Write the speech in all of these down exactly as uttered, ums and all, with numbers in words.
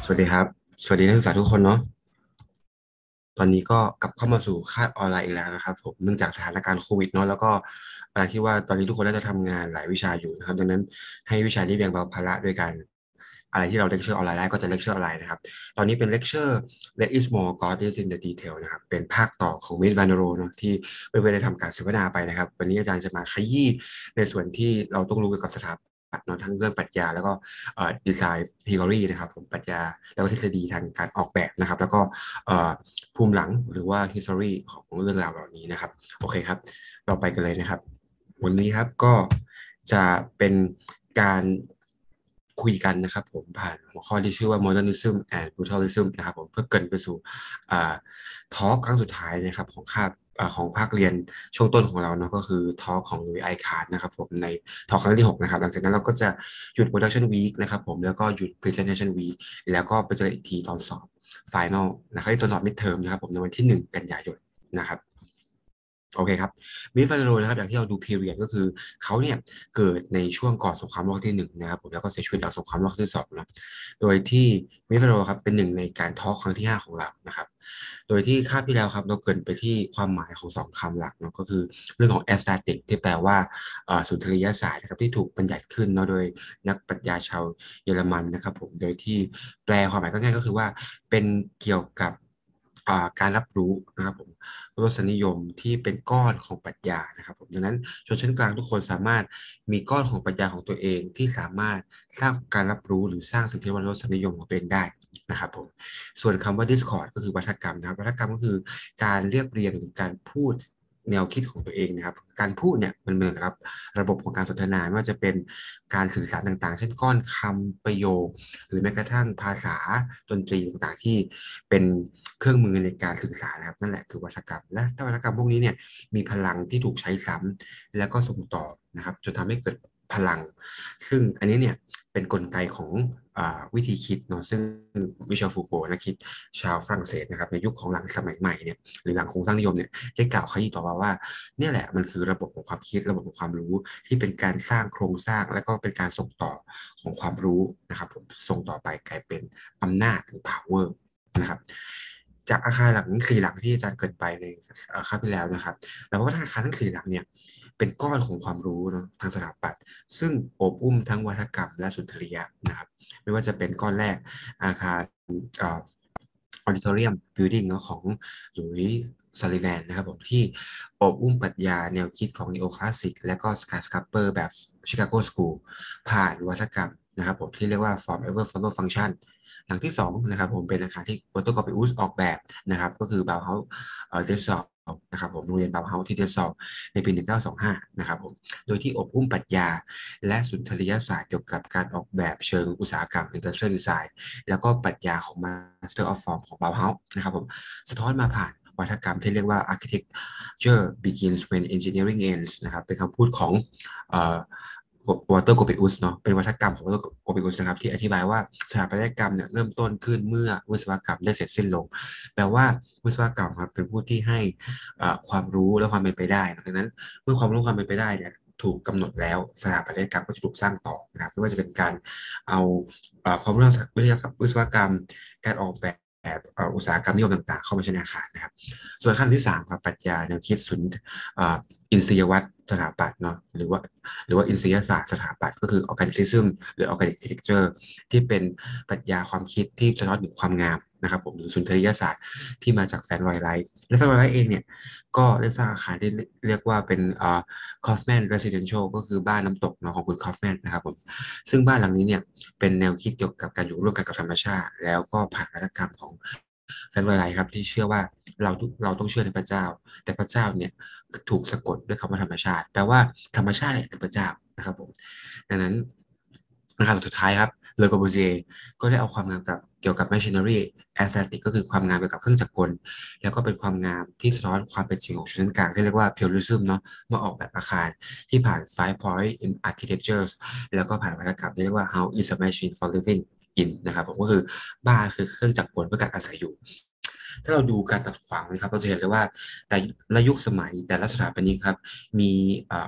สวัสดีครับสวัสดีนักศึกษาทุกคนเนาะตอนนี้ก็กลับเข้ามาสู่คาบออนไลน์อีกแล้วนะครับผมเนื่องจากสถานการณ์โควิดเนาะแล้วก็อะไรที่ว่าตอนนี้ทุกคนน่าจะทำงานหลายวิชาอยู่นะครับดังนั้นให้วิชานี้แบ่งเบาภาระด้วยกันอะไรที่เราเลคเชอร์ออนไลน์ได้ก็จะเลคเชอร์ออนไลน์นะครับตอนนี้เป็นเลคเชอร์ Less is more God is in the detail นะครับเป็นภาคต่อของมิสวานโรเนาะที่เพื่อนๆได้ทำการเสวนาไปนะครับวันนี้อาจารย์จะมาขยี้ในส่วนที่เราต้องรู้เกี่ยวกับสถาปัตย์เนาะทั้งเรื่องปรัชญาแล้วก็ดีไซน์ทีออรีนะครับผมปรัชญาแล้วก็ทฤษฎีทางการออกแบบนะครับแล้วก็ เอ่อภูมิหลังหรือว่า history ของเรื่องราวเหล่านี้นะครับโอเคครับเราไปกันเลยนะครับวันนี้ครับก็จะเป็นการคุยกันนะครับผมผ่านหัวข้อที่ชื่อว่า modernism and brutalism นะครับผมเพื่อเกรินไปสู่ทอล์กครั้งสุดท้ายนะครับของคาบอ่าของภาคเรียนช่วงต้นของเราเนาะก็คือทอล์กของลุยไอคาร์นะครับผมในทอล์กครั้งที่หกนะครับหลังจากนั้นเราก็จะหยุด production week นะครับผมแล้วก็หยุด presentation week แล้วก็ไปเจออีกทีตอนสอบ Final นะครับที่ตลอดมิดเทอมนะครับผมในวันที่หนึ่งกันยายนนะครับโอเคครับมิสฟาโรนะครับอย่างที่เราดูพีเรียดก็คือเขาเนี่ยเกิดในช่วงก่อนสงครามโลกที่หนึ่งนะครับผมแล้วก็เสียชีวิตหลังสงครามโลกที่สองนะโดยที่มิสฟาโรครับเป็นหนึ่งในการทอล์กครั้งที่ห้าของเรานะครับโดยที่คาบที่แล้วครับเราเกรินไปที่ความหมายของสองคำหลักเนาะก็คือเรื่องของ aesthetic ที่แปลว่าสุนทรียศาสตร์นะครับที่ถูกบัญญัติขึ้นเนาะโดยนักปรัชญาชาวเยอรมันนะครับผมโดยที่แปลความหมายก็ง่ายก็คือว่าเป็นเกี่ยวกับการรับรู้นะครับผม รสนิยมที่เป็นก้อนของปรัชญานะครับผมดังนั้นชนชั้นกลางทุกคนสามารถมีก้อนของปรัชญาของตัวเองที่สามารถสร้างการรับรู้หรือสร้างสิ่งที่เรียกว่ารสนิยมของตัวเองได้นะครับผมส่วนคำว่า discord ก็คือวัฒกรรมนะครับวัฒกรรมก็คือการเรียบเรียงหรือการพูดแนวคิดของตัวเองนะครับการพูดเนี่ยมันเหมือนกับระบบของการสนทนาไม่ว่าจะเป็นการสื่อสารต่างๆเช่นก้อนคำประโยคหรือแม้กระทั่งภาษาดนตรีต่างๆที่เป็นเครื่องมือในการสื่อสารนะครับนั่นแหละคือวัฒกรรมและถ้าวัฒกรรมพวกนี้เนี่ยมีพลังที่ถูกใช้ซ้ำแล้วก็ส่งต่อนะครับจนทำให้เกิดพลังซึ่งอันนี้เนี่ยเป็นกลไกของอาวิธีคิดเนาะซึ่งมิเชลฟูโกนักคิดชาวฝรั่งเศสนะครับในยุคของหลังสมัยใหม่เนี่ยหรือหลังโครงสร้างนิยมเนี่ยได้กล่าวขยี้ต่อมาว่าเนี่ยแหละมันคือระบบของความคิดระบบของความรู้ที่เป็นการสร้างโครงสร้างและก็เป็นการส่งต่อของความรู้นะครับผมส่งต่อไปกลายเป็นอำนาจหรือ power นะครับจากอาคารหลังสี่หลังที่อาจารย์เกริดไปในคราวที่แล้วนะครับแล้วว่าอาคารทั้งสี่หลังเนี่ยเป็นก้อนของความรู้เนาะทางสถาปัตย์ซึ่งโอบอุ้มทั้งวัฒกรรมและสุนทรียะนะครับไม่ว่าจะเป็นก้อนแรกอาคารออดิทอเรียมบิลดิ้งเนาะของหลุยส์ซัลลิแวนนะครับผมที่โอบอุ้มปรัชญาแนวคิดของนีโอคลาสสิกและก็สกายสครับเปอร์แบบชิคาโกสคูลผ่านวัฒกรรมนะครับผมที่เรียกว่า form ever follow function หลังที่สองนะครับผมเป็นอาคารที่โปรโตกอปิอุสออกแบบนะครับก็คือเบาเฮาเอ่อเดซอลนะครับผมโรงเรียนเบาเฮาที่เดซอลในปีหนึ่งเก้าสองห้านะครับผมโดยที่อบอุ้มปรัชญาและสุนทรียศาสตร์เกี่ยวกับการออกแบบเชิงอุตสาหกรรม Industrial Design แล้วก็ปรัชญาของ Master of Form ของเบาเฮานะครับผมสะท้อนมาผ่านวัฒกรรมที่เรียกว่า architecture begins when engineering ends นะครับเป็นคำพูดของเอ่อ วอเตอร์โกปิอุสเนาะเป็นวัฒกรรมของวอเตอร์โกปิอุสนะครับที่อธิบายว่าสถาปัตยกรรมเนี่ยเริ่มต้นขึ้นเมื่อวิศวกรรมได้เสร็จสิ้นลงแปลว่าวิศวกรรมครับเป็นผู้ที่ให้ความรู้และความเป็นไปได้ดังนั้นเมื่อความรู้ความเป็นไปได้เนี่ยถูกกำหนดแล้วสถาปัตยกรรมก็จะถูกสร้างต่อนะครับไม่ว่าจะเป็นการเอาความรู้ทางวิทยาศาสตร์วิศวกรรมการออกแบบแบบอุตสาหกรรมนิยมต่างๆเข้ามาใช้ในอาคารนะครับส่วนขั้นที่สามครับปรัชญาแนวคิดสุนอินทรียวัตรสถาปัตย์เนาะหรือว่าหรือว่าอินทรียศาสตร์สถาปัตย์ก็คือ organicism หรือ organic architecture ที่เป็นปรัชญาความคิดที่สะท้อนถึงความงามนะครับผมหรือสุนทรียศาสตร์ที่มาจากแฟนรอยไลท์และแฟนรอยไลท์เองเนี่ยก็ได้สร้างอาคารที่เรียกว่าเป็นอ่า Kaufman Residential ก็คือบ้านน้ำตกเนาะของคุณ Kaufman นะครับผมซึ่งบ้านหลังนี้เนี่ยเป็นแนวคิดเกี่ยวกับการอยู่ร่วมกันกับธรรมชาติแล้วก็ผ่านวัฒกรรมของแฟนรอยไลท์ครับที่เชื่อว่าเราเราต้องเชื่อในพระเจ้าแต่พระเจ้าเนี่ยถูกสะกดด้วยคำว่าธรรมชาติแปลว่าธรรมชาติเนี่ยคือพระเจ้านะครับผมดังนั้นนะครับสุดท้ายครับเลอกอร์บูเซียก็ได้เอาความงามกับเกี่ยวกับ machinery aesthetic ก็คือความงามเกี่ยวกับเครื่องจักรกลแล้วก็เป็นความงามที่สะท้อนความเป็นจริงของชนชั้นกลางที่เรียกว่า purism เนาะมาออกแบบอาคารที่ผ่าน five point in architectures แล้วก็ผ่านวัฒนกรรมที่เรียกว่า house is a machine for living in นะครับผมก็คือบ้านคือเครื่องจักรกลเพื่อการอาศัยอยู่ถ้าเราดูการตัดขวางนะครับเราจะเห็นเลยว่าแต่ละยุคสมัยแต่ละสถาปนิกครับมี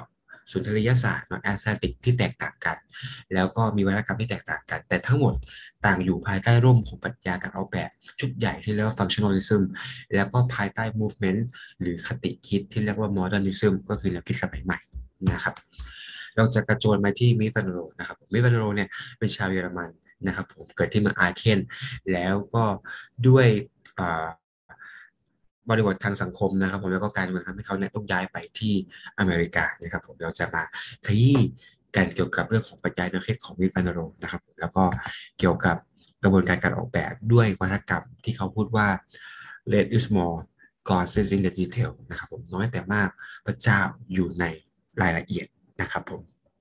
สุนทรียศาสตร์เนาะแอสเซติกที่แตกต่างกันแล้วก็มีวัฒนธรรมที่แตกต่างกันแต่ทั้งหมดต่างอยู่ภายใต้ร่มของปรัชญาการออกแบบชุดใหญ่ที่เรียกว่า functionalism แล้วก็ภายใต้ movement หรือคติคิดที่เรียกว่า modernism ก็คือแนวคิดสมัยใหม่นะครับเราจะกระโจนมาที่มิฟานโรนะครับมิฟานโรเนี่ยเป็นชาวเยอรมันนะครับผมเกิดที่เมืองอาร์เคนแล้วก็ด้วยบริบททางสังคมนะครับผมแล้วก็การเมืองทำให้เขาเนี่ยต้องย้ายไปที่อเมริกานะครับผมเราจะมาขยี้กันเกี่ยวกับเรื่องของปรัชญาแนวคิดของมิฟานโรนะครับแล้วก็เกี่ยวกับกระบวนการการออกแบบด้วยวัฒนกรรมที่เขาพูดว่า less is more God is in the detail นะครับผมน้อยแต่มากพระเจ้าอยู่ในรายละเอียดนะครับผม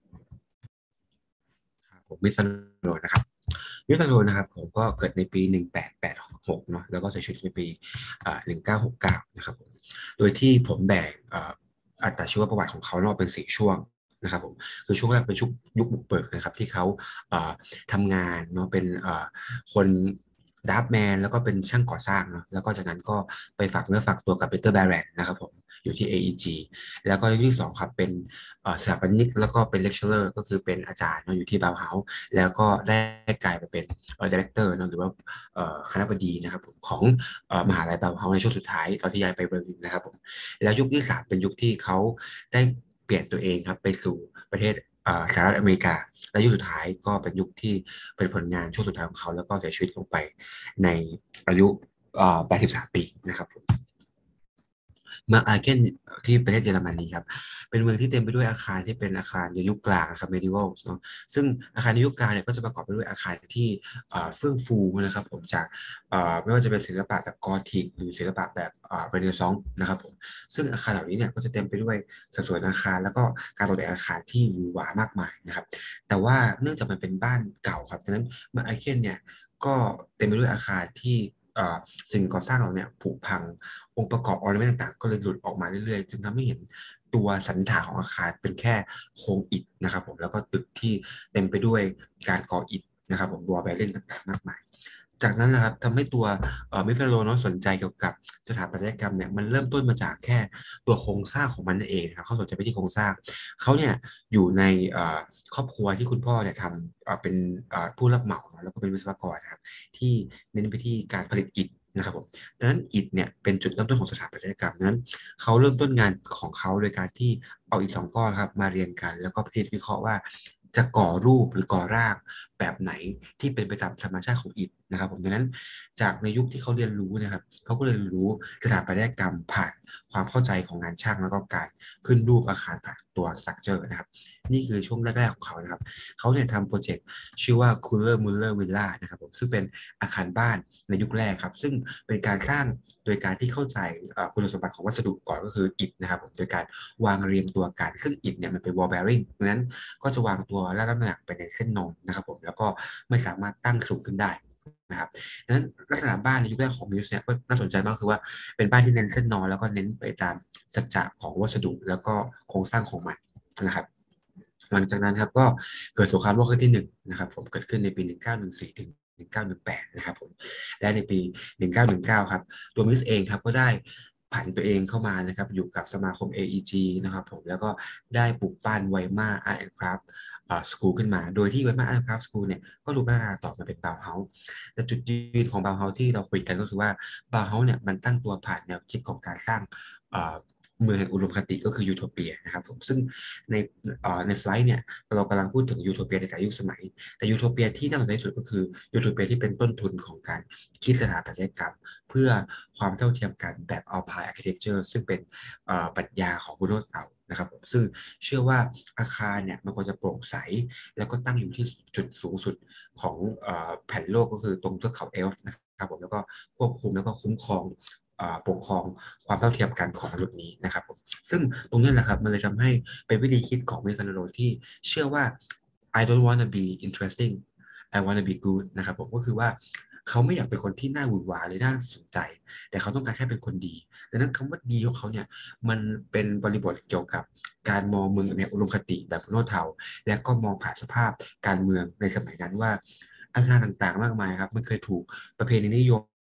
ครับผมมิฟานโรนะครับมิฟานโรนะครับผมก็เกิดในปีหนึ่งแปดแปดหกเนาะแล้วก็เสียชีวิตในปีอ่าหนึ่งเก้าหกเก้านะครับผมโดยที่ผมแบ่งอ่าอัตชีวประวัติของเขาเนาะเป็นสี่ช่วงนะครับผมคือช่วงแรกเป็นชุกยุคบุกเบิกนะครับที่เขาอ่าทำงานเนาะเป็นอ่าคนดับแมนแล้วก็เป็นช่างก่อสร้างเนาะแล้วก็จากนั้นก็ไปฝากเนื้อฝากตัวกับปีเตอร์แบร e ตนะครับผมอยู่ที่ เอ อี จี แล้วก็ยุคที่สองครับเป็นสถาปนิกแล้วก็เป็นเลคเชอร์ก็คือเป็นอาจารย์เนาะอยู่ที่บาวเฮาส์แล้วก็ได้กลายไปเป็นดีเรคเตอร์เนาะหรือว่าคณบดีนะครับผมของมหาลัยบาวเฮาส์ในช่วงสุดท้ายตอนที่ย้ายไปเบอร์ลินนะครับผมแล้วยุคที่สามเป็นยุคที่เขาได้เปลี่ยนตัวเองครับไปสู่ประเทศสหรัฐอเมริกาและยุคสุดท้ายก็เป็นยุคที่เป็นผลงานช่วงสุดท้ายของเขาแล้วก็เสียชีวิตลงไปในอายุแปดสิบสามปีนะครับผม เมืองอาร์เกนที่ประเทศเยอรมนีครับเป็นเมืองที่เต็มไปด้วยอาคารที่เป็นอาคารในยุคกลางครับ medieval เนาะซึ่งอาคารในยุคกลางเนี่ยก็จะประกอบไปด้วยอาคารที่เฟื่องฟูนะครับผมจากไม่ว่าจะเป็นศิลปะแบบกอธิกหรือศิลปะแบบเรเนซองส์นะครับผมซึ่งอาคารเหล่านี้เนี่ยก็จะเต็มไปด้วยสัดส่วนอาคารแล้วก็การตกแต่งอาคารที่หวือหวามากมายนะครับแต่ว่าเนื่องจากมันเป็นบ้านเก่าครับดังนั้นเมืองอาร์เกนเนี่ยก็เต็มไปด้วยอาคารที่สิ่งก่อสร้างเราเนี่ยผุพังองค์ประกอบออร์เนเมนต์ต่างๆก็เลยหลุดออกมาเรื่อยๆจึงทำให้เห็นตัวสันฐานของอาคารเป็นแค่โครงอิฐนะครับผมแล้วก็ตึกที่เต็มไปด้วยการก่ออิฐนะครับผมบัวแบริ่งต่างๆมากมายจากนั้นนะครับทำให้ตัวมิเฟโลเนาะสนใจเกี่ยวกับสถาปัตยกรรมเนี่ยมันเริ่มต้นมาจากแค่ตัวโครงสร้างของมันนั่นเองนะครับเขาสนใจไปที่โครงสร้างเขาเนี่ยอยู่ในครอบครัวที่คุณพ่อเนี่ยทำเป็นผู้รับเหมาแล้วก็เป็นวิศวกรนะครับที่เน้นไปที่การผลิตอิฐนะครับผมดังนั้นอิฐเนี่ยเป็นจุดเริ่มต้นของสถาปัตยกรรมนั้นเขาเริ่มต้นงานของเขาโดยการที่เอาอิฐสองก้อนครับมาเรียงกันแล้วก็พิจารณาวิเคราะห์ว่าจะก่อรูปหรือก่อร่างแบบไหนที่เป็นไปตามธรรมชาติของอิฐนะครับผมดังนั้นจากในยุคที่เขาเรียนรู้นะครับเขาก็เรียนรู้สถาปัตยกรรมผ่านความเข้าใจของงานช่างแล้วก็การขึ้นรูปอาคารผ่านตัวสตรัคเจอร์นะครับนี่คือช่วงแรกๆของเขานะครับเขาเนี่ยทำโปรเจกต์ชื่อว่า Kuller Muller Villa นะครับผมซึ่งเป็นอาคารบ้านในยุคแรกครับซึ่งเป็นการสร้างโดยการที่เข้าใจคุณสมบัติของวัสดุก่อนก็คืออิฐนะครับผมโดยการวางเรียงตัวกันซึ่งอิฐเนี่ยมันเป็น wall bearing ดังนั้นก็จะวางตัวและน้ำหนักไปในเส้นนอนนะครับผมแล้วก็ไม่สามารถตั้งสูงขึ้นได้นะครับดังนั้นลักษณะบ้านในยุคแรกของมิวส์เนี่ยก็น่าสนใจมากคือว่าเป็นบ้านที่เน้นเส้นนอนแล้วก็เน้นไปตามสัจจะของวัสดุแล้วก็โครงสร้างของมันนะครับหลังจากนั้นครับก็เกิดสงครามโลกครั้งที่หนึ่งนะครับผมเกิดขึ้นในปีหนึ่งเก้าหนึ่งสี่ถึงหนึ่งเก้าหนึ่งแปดนะครับผมและในปีหนึ่งเก้าหนึ่งเก้าครับตัวมิสเองครับก็ได้ผันตัวเองเข้ามานะครับอยู่กับสมาคม เอ อี จี นะครับผมแล้วก็ได้ปลูกปั้นไวมาอาร์ตแอนด์คราฟต์สกูลขึ้นมาโดยที่ไวมาอาร์ตแอนด์คราฟต์สกูลเนี่ยก็ถูกพัฒนาต่อมาเป็นบาวเฮาส์แต่จุดยืนของบาวเฮาส์ที่เราคุยกันก็คือว่าบาวเฮาส์เนี่ยมันตั้งตัวผ่านแนวคิดของการสร้างเมืองแห่งอุดมคติก็คือยูโทเปียนะครับผมซึ่งในในสไลด์เนี่ยเรากำลังพูดถึงยูโทเปียในแต่ยุคสมัยแต่ยูโทเปียที่น่าสนใจที่สุดก็คือยูโทเปียที่เป็นต้นทุนของการคิดสถาปัตยกรรมเพื่อความเท่าเทียมกันแบบอัลพายอาร์คิเทคเจอร์ซึ่งเป็นปรัชญาของบุโรเต่านะครับผมซึ่งเชื่อว่าอาคารเนี่ยมันควรจะโปร่งใสแล้วก็ตั้งอยู่ที่จุดสูงสุดของแผ่นโลกก็คือตรงเทือกเขาเอลฟ์นะครับผมแล้วก็ควบคุมแล้วก็คุ้มครองปกครองความเท่าเทียมกันของมนุษย์นี้นะครับผมซึ่งตรงนี้แหละครับมันเลยทำให้เป็นวิธีคิดของมิคาโนโรที่เชื่อว่า I don't wanna be interesting I wanna be good นะครับผมก็คือว่าเขาไม่อยากเป็นคนที่น่าหวือหวาหรือน่าสนใจแต่เขาต้องการแค่เป็นคนดีดังนั้นคำว่าดีของเขาเนี่ยมันเป็นบริบทเกี่ยวกับการมองเมืองในอุดมคติแบบโน้ตเทาและก็มองผ่านสภาพการเมืองในสมัยนั้นว่าอาคารต่างๆมากมายครับมันเคยถูกประเพณีนิยม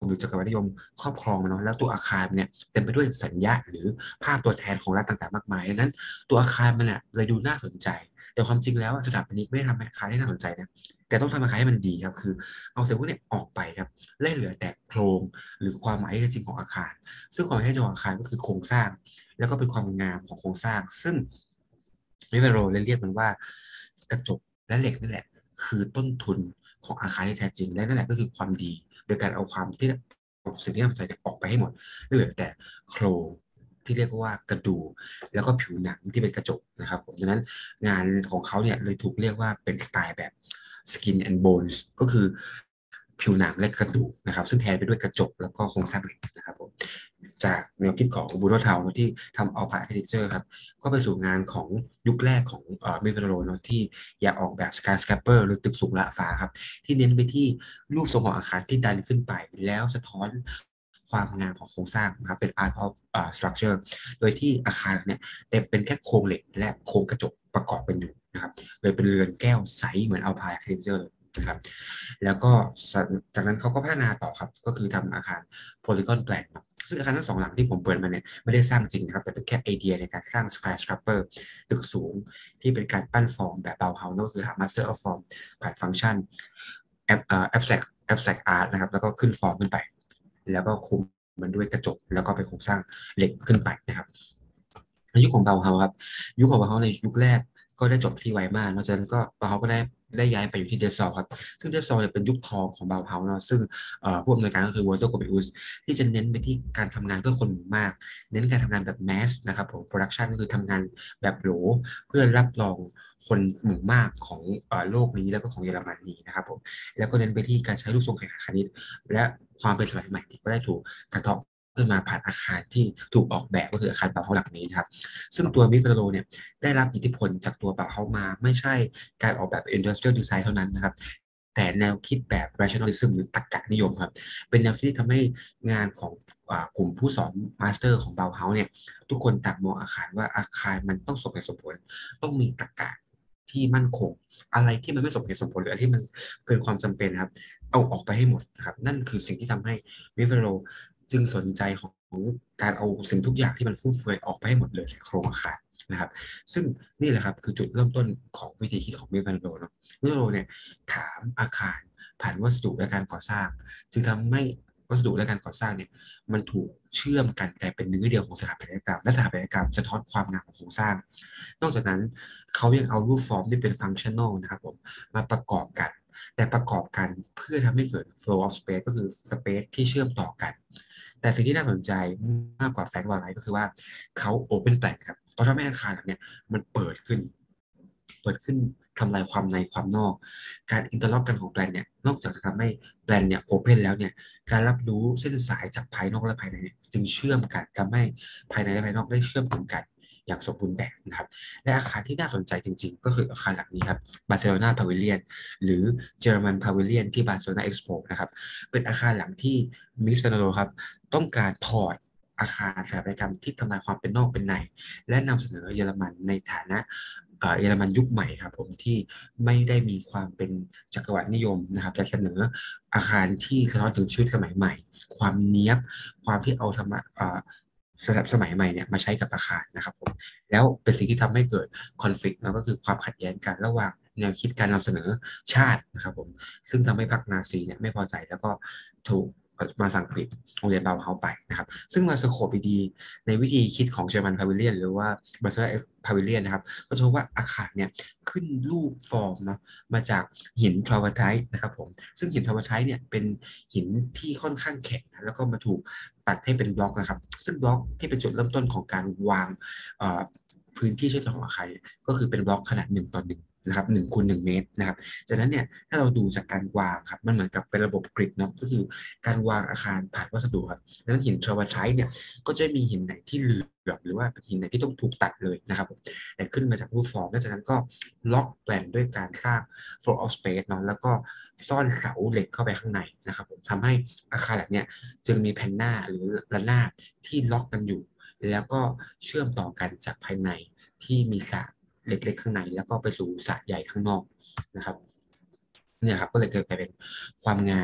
หรือจักรวรรดินิยมครอบครองมันเนาะแล้วตัวอาคารเนี่ยเต็มไปด้วยสัญญาหรือภาพตัวแทนของรัฐต่างๆมากมายดังนั้นตัวอาคารมันเนี่ยเลยดูน่าสนใจแต่ความจริงแล้วสถาปนิกไม่ได้ทำอาคารให้น่าสนใจนะแต่ต้องทำอาคารให้มันดีครับคือเอาสิ่งพวกนี้ออกไปครับและเหลือแต่โครงหรือความหมายที่แท้จริงของอาคารซึ่งความหมายที่แท้จริงของอาคารก็คือโครงสร้างแล้วก็เป็นความงามของโครงสร้างซึ่งริเวโรเลยเรียกมันว่ากระจกและเหล็กนั่นแหละคือต้นทุนของอาคารที่แท้จริงและนั่นแหละก็คือความดีโดยการเอาความที่เอาสิ่งที่น่าสนใจออกไปให้หมดก็เหลือแต่โครงที่เรียกว่ากระดูกแล้วก็ผิวหนังที่เป็นกระจกนะครับผมดังนั้นงานของเขาเนี่ยเลยถูกเรียกว่าเป็นสไตล์แบบ skin and bones ก็คือผิวหนังและกระดูกนะครับซึ่งแทนไปด้วยกระจกแล้วก็โครงสร้างเหล็กนะครับผมจากแนวคิดของบูโนเทาที่ทำเอาพาร์คเทคเจอร์ครับก็ไปสู่งานของยุคแรกของเอ่อเมเวโรเนาะที่อยากออกแบบสกายสแครปเปอร์หรือตึกสูงละฟ้าครับที่เน้นไปที่รูปทรงของอาคารที่ดันขึ้นไปแล้วสะท้อนความงามของโครงสร้างนะครับเป็น art of uh, structure โดยที่อาคารเนี่ยเต็มเป็นแค่โครงเหล็กและโครงกระจกประกอบเป็นอยู่นะครับเลยเป็นเรือนแก้วใสเหมือนอัลพายอาร์คิเทคเจอร์เลยนะครับแล้วก็จากนั้นเขาก็พัฒนาต่อครับก็คือทำอาคารโพลีกอนแปลนซึ่งอาคารทั้งสองหลังที่ผมเปิดมาเนี่ยไม่ได้สร้างจริงนะครับแต่เป็นแค่ไอเดียในการสร้างสกายสครัปเปอร์ตึกสูงที่เป็นการปั้นฟอร์มแบบเบาเฮาส์นั่นก็คือหา master of form ผ่านฟังก์ชันแอปเอ่อ abstract abstract art นะครับแล้วก็ขึ้นฟอร์มขึ้นไปแล้วก็คุมมันด้วยกระจกแล้วก็เป็นโครงสร้างเหล็กขึ้นไปนะครับในยุคของเบาเฮาครับยุคของเบาเฮาในยุคแรกก็ได้จบที่ไวมากนอกจากนั้นก็เบาเฮาก็ได้ได้ย้ายไปอยู่ที่เดซอลครับซึ่งเดซอลเนี่ยเป็นยุคทองของเบาเฮาเนาะซึ่งผู้อำนวยการก็คือวอลเตอร์โกเบอุสที่จะเน้นไปที่การทำงานเพื่อคนหมู่มากเน้นการทำงานแบบแมสนะครับผมโปรดักชันก็คือทำงานแบบโหลเพื่อรับรองคนหมู่มากของโลกนี้แล้วก็ของเยอรมนีนะครับผมแล้วก็เน้นไปที่การใช้รูปทรงแข่งขันคณิตและความเป็นสมัยใหม่ก็ได้ถูกกระเทาะขึ้นมาผ่านอาคารที่ถูกออกแบบก็คืออาคารเบาเฮาหลังนี้นะครับซึ่งตัวมิฟเฟโรเนี่ยได้รับอิทธิพลจากตัวเบาเฮามาไม่ใช่การออกแบบ industrial design เท่านั้นนะครับแต่แนวคิดแบบ rationalism หรือตรรกะนิยมครับเป็นแนวคิดที่ทำให้งานของกลุ่มผู้สอนมาสเตอร์ของเบาเฮาเนี่ยทุกคนต่างมองอาคารว่าอาคารมันต้องสมเหตุสมผลต้องมีตรรกะที่มั่นคงอะไรที่มันไม่สมเหตุสมผลหรืออะไรที่มันเกินความจำเป็นครับเอาออกไปให้หมดนะครับนั่นคือสิ่งที่ทำให้มิฟเฟโรจึงสนใจของการเอาสิ่งทุกอย่างที่มันฟุ่มเฟือยออกไปให้หมดเลยจากโครงอาคารนะครับซึ่งนี่แหละครับคือจุดเริ่มต้นของวิธีคิดของมิฟเฟโรเนาะมิฟเฟโรเนี่ยถามอาคารผ่านวัสดุและการก่อสร้างจึงทำให้วัสดุและการก่อสร้างเนี่ยมันถูกเชื่อมกันกลายเป็นเนื้อเดียวของสถาปัตยกรรมและสถาปัตยกรรมสะท้อนความงามของโครงสร้างนอกจากนั้นเขายังเอารูปฟอร์มที่เป็นฟังก์ชันนอลนะครับผมมาประกอบกันแต่ประกอบกันเพื่อทำให้เกิด flow of space ก็คือ space ที่เชื่อมต่อกันแต่สิ่งที่น่าสนใจมากกว่าแฟกต์วอลไลท์ก็คือว่าเขา open plan ครับเขาทำให้อาคารหลังเนี่ยมันเปิดขึ้นเปิดขึ้นทำลายความในความนอกการอินเตอร์ล็อกกันของแปลนเนี่ยนอกจากจะทำให้แปลนเนี่ยโอเพนแล้วเนี่ยการรับรู้เส้นสายจากภายนอกและภายในเนี่ยจึงเชื่อมกันทำให้ภายในและภายนอกได้เชื่อมถึงกันอย่างสมบูรณ์แบบนะครับและอาคารที่น่าสนใจจริงๆก็คืออาคารหลังนี้ครับบาร์เซโลนาพาวิเลียนหรือเยอรมันพาวิเลียนที่บาร์เซโลนาเอ็กซ์โปนะครับเป็นอาคารหลังที่มิสเตอร์โนครับต้องการถอดอาคารสถาปัตยกรรมที่ทำลายความเป็นนอกเป็นในและนำเสนอเยอรมันในฐานะเยอรมันยุคใหม่ครับผมที่ไม่ได้มีความเป็นจักรวรรดินิยมนะครับแต่เสนออาคารที่สะท้อนถึงชีวิตสมัยใหม่ความเนี้ยบความที่เอาธรรมะสำหรับสมัยใหม่เนี่ยมาใช้กับอาคารนะครับผมแล้วเป็นสิ่งที่ทำให้เกิดคอน FLICT นะก็คือความขัดแย้งกันระหว่างแนวคิดการนำเสนอชาตินะครับผมซึ่งทำให้พรรคนาซีเนี่ยไม่พอใจแล้วก็ถูกมาสั่งปิดโรงเรียนเบาเฮาไปนะครับซึ่งมาสโคปดีในวิธีคิดของเชอร์มันพาวิเลียนหรือว่าบาร์เซโลนาพาวิเลียนนะครับก็จะพบว่าอาคารเนี่ยขึ้นรูปฟอร์มเนาะมาจากหินทราวาไทต์นะครับผมซึ่งหินทราวาไทต์เนี่ยเป็นหินที่ค่อนข้างแข็งแล้วก็มาถูกตัดให้เป็นบล็อกนะครับซึ่งบล็อกที่เป็นจุดเริ่มต้นของการวางพื้นที่เชื่อมต่อของอาคารก็คือเป็นบล็อกขนาดหนึ่งต่อหนึ่งนะครับหนึ่งคูณหนึ่งเมตรนะครับจากนั้นเนี่ยถ้าเราดูจากการวางครับมันเหมือนกับเป็นระบบกริดนะก็คือการวางอาคารผ่านวัสดุครับดังนั้นหินทราวาไทต์เนี่ยก็จะมีหินไหนที่เหลือหรือว่าหินไหนที่ต้องถูกตัดเลยนะครับแต่ขึ้นมาจากรูปฟอร์มแล้วจากนั้นก็ล็อกแปลนด้วยการสร้าง floor of space เนาะแล้วก็ซ่อนเสาเหล็กเข้าไปข้างในนะครับผมทำให้อาคารหลังเนี้ยจึงมีแผ่นหน้าหรือระนาบที่ล็อกกันอยู่แล้วก็เชื่อมต่อกันจากภายในที่มีสระเล็กๆข้างในแล้วก็ไปสู่สระใหญ่ข้างนอกนะครับเนี่ยครับก็เลยเกิดกลายเป็นความงาม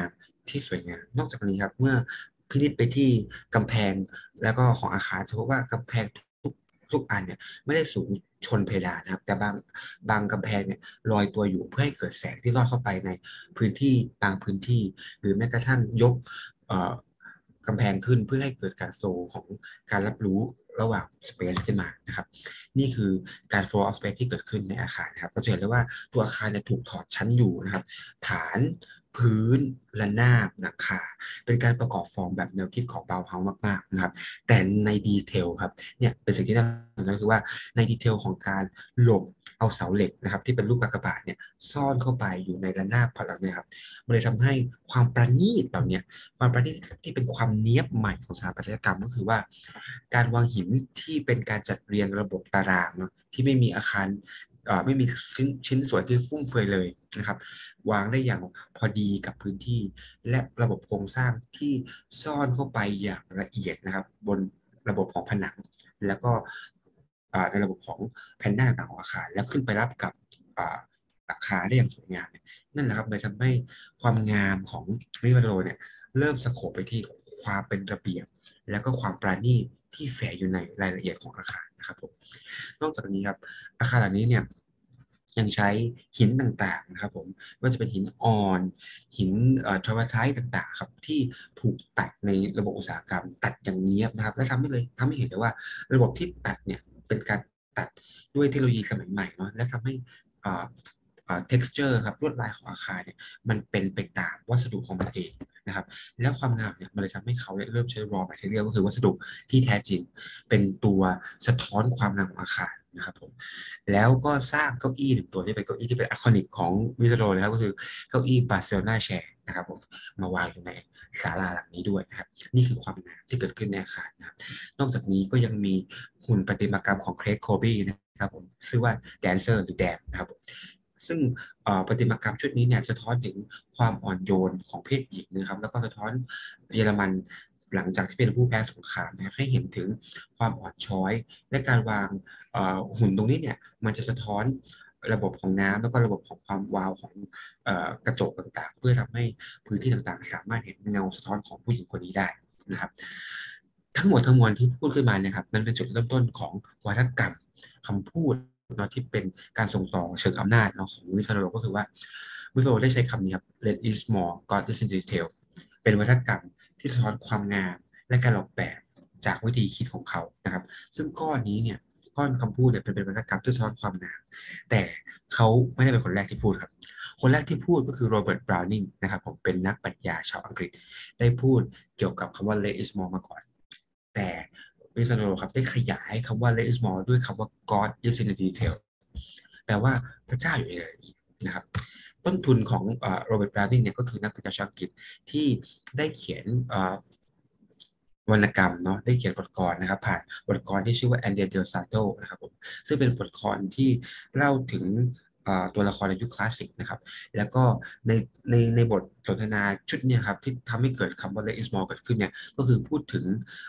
ที่สวยงามนอกจากนี้ครับเมื่อพินิจไปที่กำแพงแล้วก็ของอาคารจะพบว่ากำแพงทุกทุกอันเนี่ยไม่ได้สูงชนเพดานนะครับแต่บางบางกำแพงเนี่ยลอยตัวอยู่เพื่อให้เกิดแสงที่ลอดเข้าไปในพื้นที่บางพื้นที่หรือแม้กระทั่งยกเอ่อกำแพงขึ้นเพื่อให้เกิดการโฟลว์ของการรับรู้ระหว่างสเปซขึ้นมานะครับนี่คือการ flow of space ที่เกิดขึ้นในอาคารนะครับเราจะเห็นได้ว่าตัวอาคารเนี่ยถูกถอดชั้นอยู่นะครับฐานพื้นระนาบหลังคาเป็นการประกอบฟอร์มแบบแนวคิดของบาวเฮาส์มากๆนะครับแต่ในดีเทลครับเนี่ยเป็นสิ่งที่น่าสนใจคือว่าในดีเทลของการหลบเอาเสาเหล็กนะครับที่เป็นรูปกากบาทเนี่ยซ่อนเข้าไปอยู่ในระนาบผนังเนี่ยครับมันเลยทำให้ความประณีตแบบเนี้ยความประณีตที่เป็นความเนี้ยบใหม่ของสถาปัตยกรรมก็คือว่าการวางหินที่เป็นการจัดเรียงระบบตารางเนาะที่ไม่มีอาคารไม่มีชิ้นชิ้นส่วนที่ฟุ่มเฟือยเลยนะครับวางได้อย่างพอดีกับพื้นที่และระบบโครงสร้างที่ซ่อนเข้าไปอย่างละเอียดนะครับบนระบบของผนังแล้วก็ในระบบของแผ่นหน้าต่างของอาคารแล้วขึ้นไปรับกับหลังคาได้อย่างสวยงามนั่นแหละครับเลยทำให้ความงามของริวาโรเนี่ยเริ่มสโคปไปที่ความเป็นระเบียบแล้วก็ความปราณีตที่แฝงอยู่ในรายละเอียดของอาคารนะครับผมนอกจากนี้ครับอาคารเหล่านี้เนี่ยยังใช้หินต่างๆนะครับผมว่าจะเป็นหินอ่อนหินทราวไทต์ต่างๆครับที่ถูกตัดในระบบอุตสาหกรรมตัดอย่างเนียบนะครับและทำให้เลยทำให้เห็นได้ว่าระบบที่ตัดเนี่ยเป็นการตัดด้วยเทคโนโลยีสมัยใหม่เนาะและทำให้อ่า texture ครับลวดลายของอาคารเนี่ยมันเป็นไปตามวัสดุของมันเองนะครับแล้วความงามเนี่ยมันเลยทำให้เขาเริ่มใช้ raw material ก็คือวัสดุที่แท้จริงเป็นตัวสะท้อนความงามของอาคารนะครับผมแล้วก็สร้างเก้าอี้หนึ่งตัวที่เป็นเก้าอี้ที่เป็นไอคอนิกของวิสโรเลยครับก็คือเก้าอี้บาร์เซโลนาแชร์นะครับผมมาวางอยู่ในศาลาหลังนี้ด้วยนะครับนี่คือความงามที่เกิดขึ้นในอาคารนะครับนอกจากนี้ก็ยังมีหุ่นประติมากรรมของเครกโคบี้นะครับผมชื่อว่าแดนเซอร์หรือแดนนะครับซึ่งประติมากรรมชุดนี้เนี่ยสะท้อนถึงความอ่อนโยนของเพศหญิงนะครับแล้วก็สะท้อนเยอรมันหลังจากที่เป็นผู้แพ้สงครามนะให้เห็นถึงความอ่อนช้อยและการวางหุ่นตรงนี้เนี่ยมันจะสะท้อนระบบของน้ำแล้วก็ระบบของความวาวของกระจกต่างๆเพื่อทำให้พื้นที่ต่างๆสามารถเห็นเงาสะท้อนของผู้หญิงคนนี้ได้นะครับทั้งหมดทั้งมวลที่พูดขึ้นมาเนี่ยครับมันเป็นจุดเริ่มต้นของวัฒกรรมคำพูดเนาะที่เป็นการส่งต่อเชิงอำนาจเนาะของวิสโรก็คือว่าวิสโรได้ใช้คำนี้ครับ less is more God is in detail เป็นวัฒกรรมที่สะท้อนความงามและการออกแบบจากวิธีคิดของเขานะครับซึ่งก้อนนี้เนี่ยก้อนคำพูดเนี่ยเป็นเป็นวัฒกรรมที่สะท้อนความงามแต่เขาไม่ได้เป็นคนแรกที่พูดครับคนแรกที่พูดก็คือโรเบิร์ตบราวนิงนะครับผมเป็นนักปรัชญาชาวอังกฤษได้พูดเกี่ยวกับคำว่า less is more มาก่อนแต่วิสโรครับได้ขยายคำว่า less is more ด้วยคำว่า God is in the detail แปลว่าพระเจ้าอยู่ในรายละเอียดนะครับต้นทุนของโรเบิร์ตบราวนิงเนี่ยก็คือนักปรัชญาชาวอังกฤษที่ได้เขียนวรรณกรรมเนาะได้เขียนบทกลอนนะครับผ่านบทกลที่ชื่อว่าแอนเดรเดลซาโตนะครับผมซึ่งเป็นบทกลอนที่เล่าถึงตัวละครในยุคคลาสสิกนะครับแล้วก็ในในในบทสนทนาชุดเนี่ยครับที่ทำให้เกิดคำว่า less is more เกิดขึ้นเนี่ยก็คือพูดถึง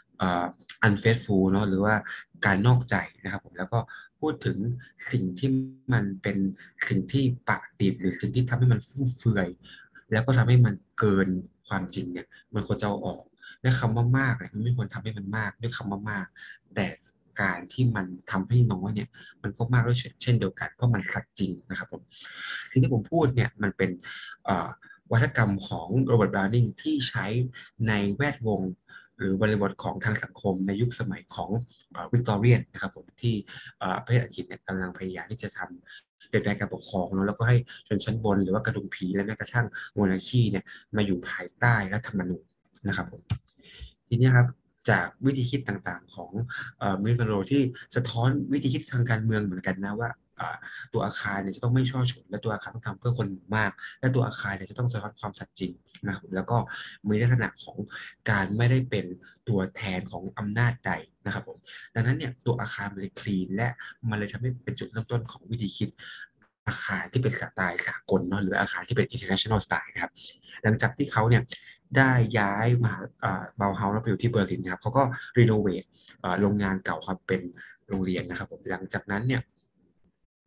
unfaithful เนาะหรือว่าการนอกใจนะครับผมแล้วก็พูดถึงสิ่งที่มันเป็นสิ่งที่ปากติดหรือสิ่งที่ทำให้มันฟุ่มเฟือยแล้วก็ทำให้มันเกินความจริงเนี่ยมันควรจะเอาออกด้วยคำว่ามากเนี่ยมันไม่ควรทำให้มันมากด้วยคำว่ามากแต่การที่มันทำให้น้อยเนี่ยมันก็มากด้วยเช่นเดียวกันเพราะมันสัดจริงนะครับผมสิ่งที่ผมพูดเนี่ยมันเป็นวัฒกรรมของโรเบิร์ตบราวนิงที่ใช้ในแวดวงหรือบริบทของทางสังคมในยุคสมัยของวิกตอเรียนนะครับผมที่ประเทศอังกฤษเนี่ยกำลังพยายามที่จะทำเปลี่ยนแปลงการปกครองเนาะแล้วก็ให้ชนชั้นบนหรือว่ากระดุมผีและแม้กระทั่งโมนาร์คีเนี่ยมาอยู่ภายใต้รัฐธรรมนูญนะครับผมทีนี้ครับจากวิธีคิดต่างๆของมิลโรที่สะท้อนวิธีคิดทางการเมืองเหมือนกันนะว่าตัวอาคารเนี่ยจะต้องไม่ช่อฉนและตัวอาคารต้องทำเพื่อคนหมู่มากและตัวอาคารเนี่ยจะต้องสะท้อนความสัตย์จริงนะครับแล้วก็มีลักษณะของการไม่ได้เป็นตัวแทนของอำนาจใดนะครับผมดังนั้นเนี่ยตัวอาคารมันเลยคลีนและมันเลยทำให้เป็นจุดเริ่มต้นของวิธีคิดอาคารที่เป็นสไตล์สากลเนาะหรืออาคารที่เป็น international style นะครับหลังจากที่เขาเนี่ยได้ย้ายมาเบาเฮาส์ไปอยู่ที่เบอร์ลินนะครับเขาก็รีโนเวทโรงงานเก่าครับเป็นโรงเรียนนะครับผมหลังจากนั้นเนี่ย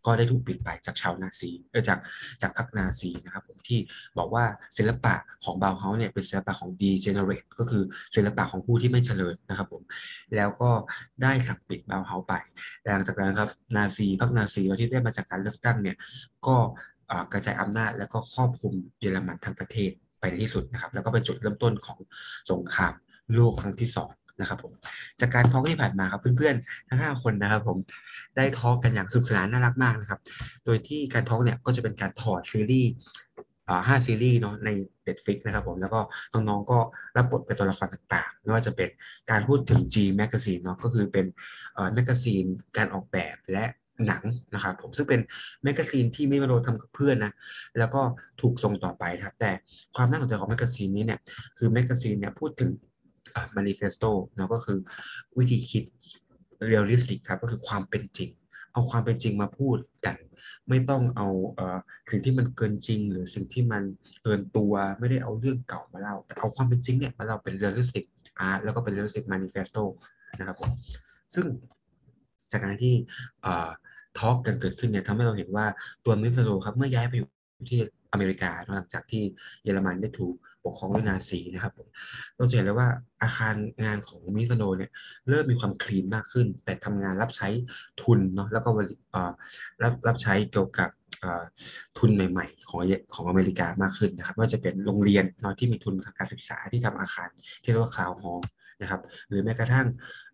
ก็ได้ถูกปิดไปจากชาวนาซีเออจากจากพรรคนาซีนะครับผมที่บอกว่าศิลปะของบาวเฮาส์เนี่ยเป็นศิลปะของ degenerate ก็คือศิลปะของผู้ที่ไม่เจริญนะครับผมแล้วก็ได้สั่งปิดบาวเฮาส์ไปหลังจากนั้นครับนาซีพรรคนาซีที่ได้มาจากการเลือกตั้งเนี่ยก็กระจายอำนาจแล้วก็ครอบคลุมเยอรมันทั้งประเทศไปในที่สุดนะครับแล้วก็เป็นจุดเริ่มต้นของสงครามโลกครั้งที่สองนะครับผมจากการทอล์กที่ผ่านมาครับเพื่อนๆทั้งห้าคนนะครับผมได้ทอล์กกันอย่างสนุกสนานน่ารักมากนะครับโดยที่การทอล์กเนี่ยก็จะเป็นการถอดซีรีส์ห้าซีรีส์เนาะใน Netflix นะครับผมแล้วก็น้องๆก็รับบทเป็นตัวละครต่างๆไม่ว่าจะเป็นการพูดถึง G Magazine เนาะก็คือเป็นแมกกาซีนการออกแบบและหนังนะครับผมซึ่งเป็นแมกกาซีนที่มิวโรทำกับเพื่อนนะแล้วก็ถูกส่งต่อไปครับแต่ความน่าสนใจของแมกกาซีนนี้เนี่ยคือแมกกาซีนเนี่ยพูดถึงมานิเฟสโตเนาะก็คือวิธีคิดเรียลลิสติกครับก็คือความเป็นจริงเอาความเป็นจริงมาพูดกันไม่ต้องเอาเอ่อสิ่งที่มันเกินจริงหรือสิ่งที่มันเกินตัวไม่ได้เอาเรื่องเก่ามาเล่าแต่เอาความเป็นจริงเนี่ยมาเล่าเป็นเรียลลิสติกอาร์ตแล้วก็เป็นเรียลลิสติกมานิเฟสโตนะครับผมซึ่งจากการที่ทอล์กกันเกิดขึ้นเนี่ยทำให้เราเห็นว่าตัวมิฟโลครับเมื่อย้ายไปอยู่ที่อเมริกาหลังจากที่เยอรมันได้ถูกปกครองด้วยนาซีนะครับผมเราจะเห็นเลยว่าอาคารงานของมิฟโลเนี่ยเริ่มมีความคลีนมากขึ้นแต่ทำงานรับใช้ทุนเนาะแล้วก็รับรับใช้เกี่ยวกับทุนใหม่ๆของของอเมริกามากขึ้นนะครับไม่ว่าจะเป็นโรงเรียนเนาะที่มีทุนทางการศึกษาที่ทำอาคารที่เรียกว่าคาวฮอลนะครับหรือแม้กระทั่ง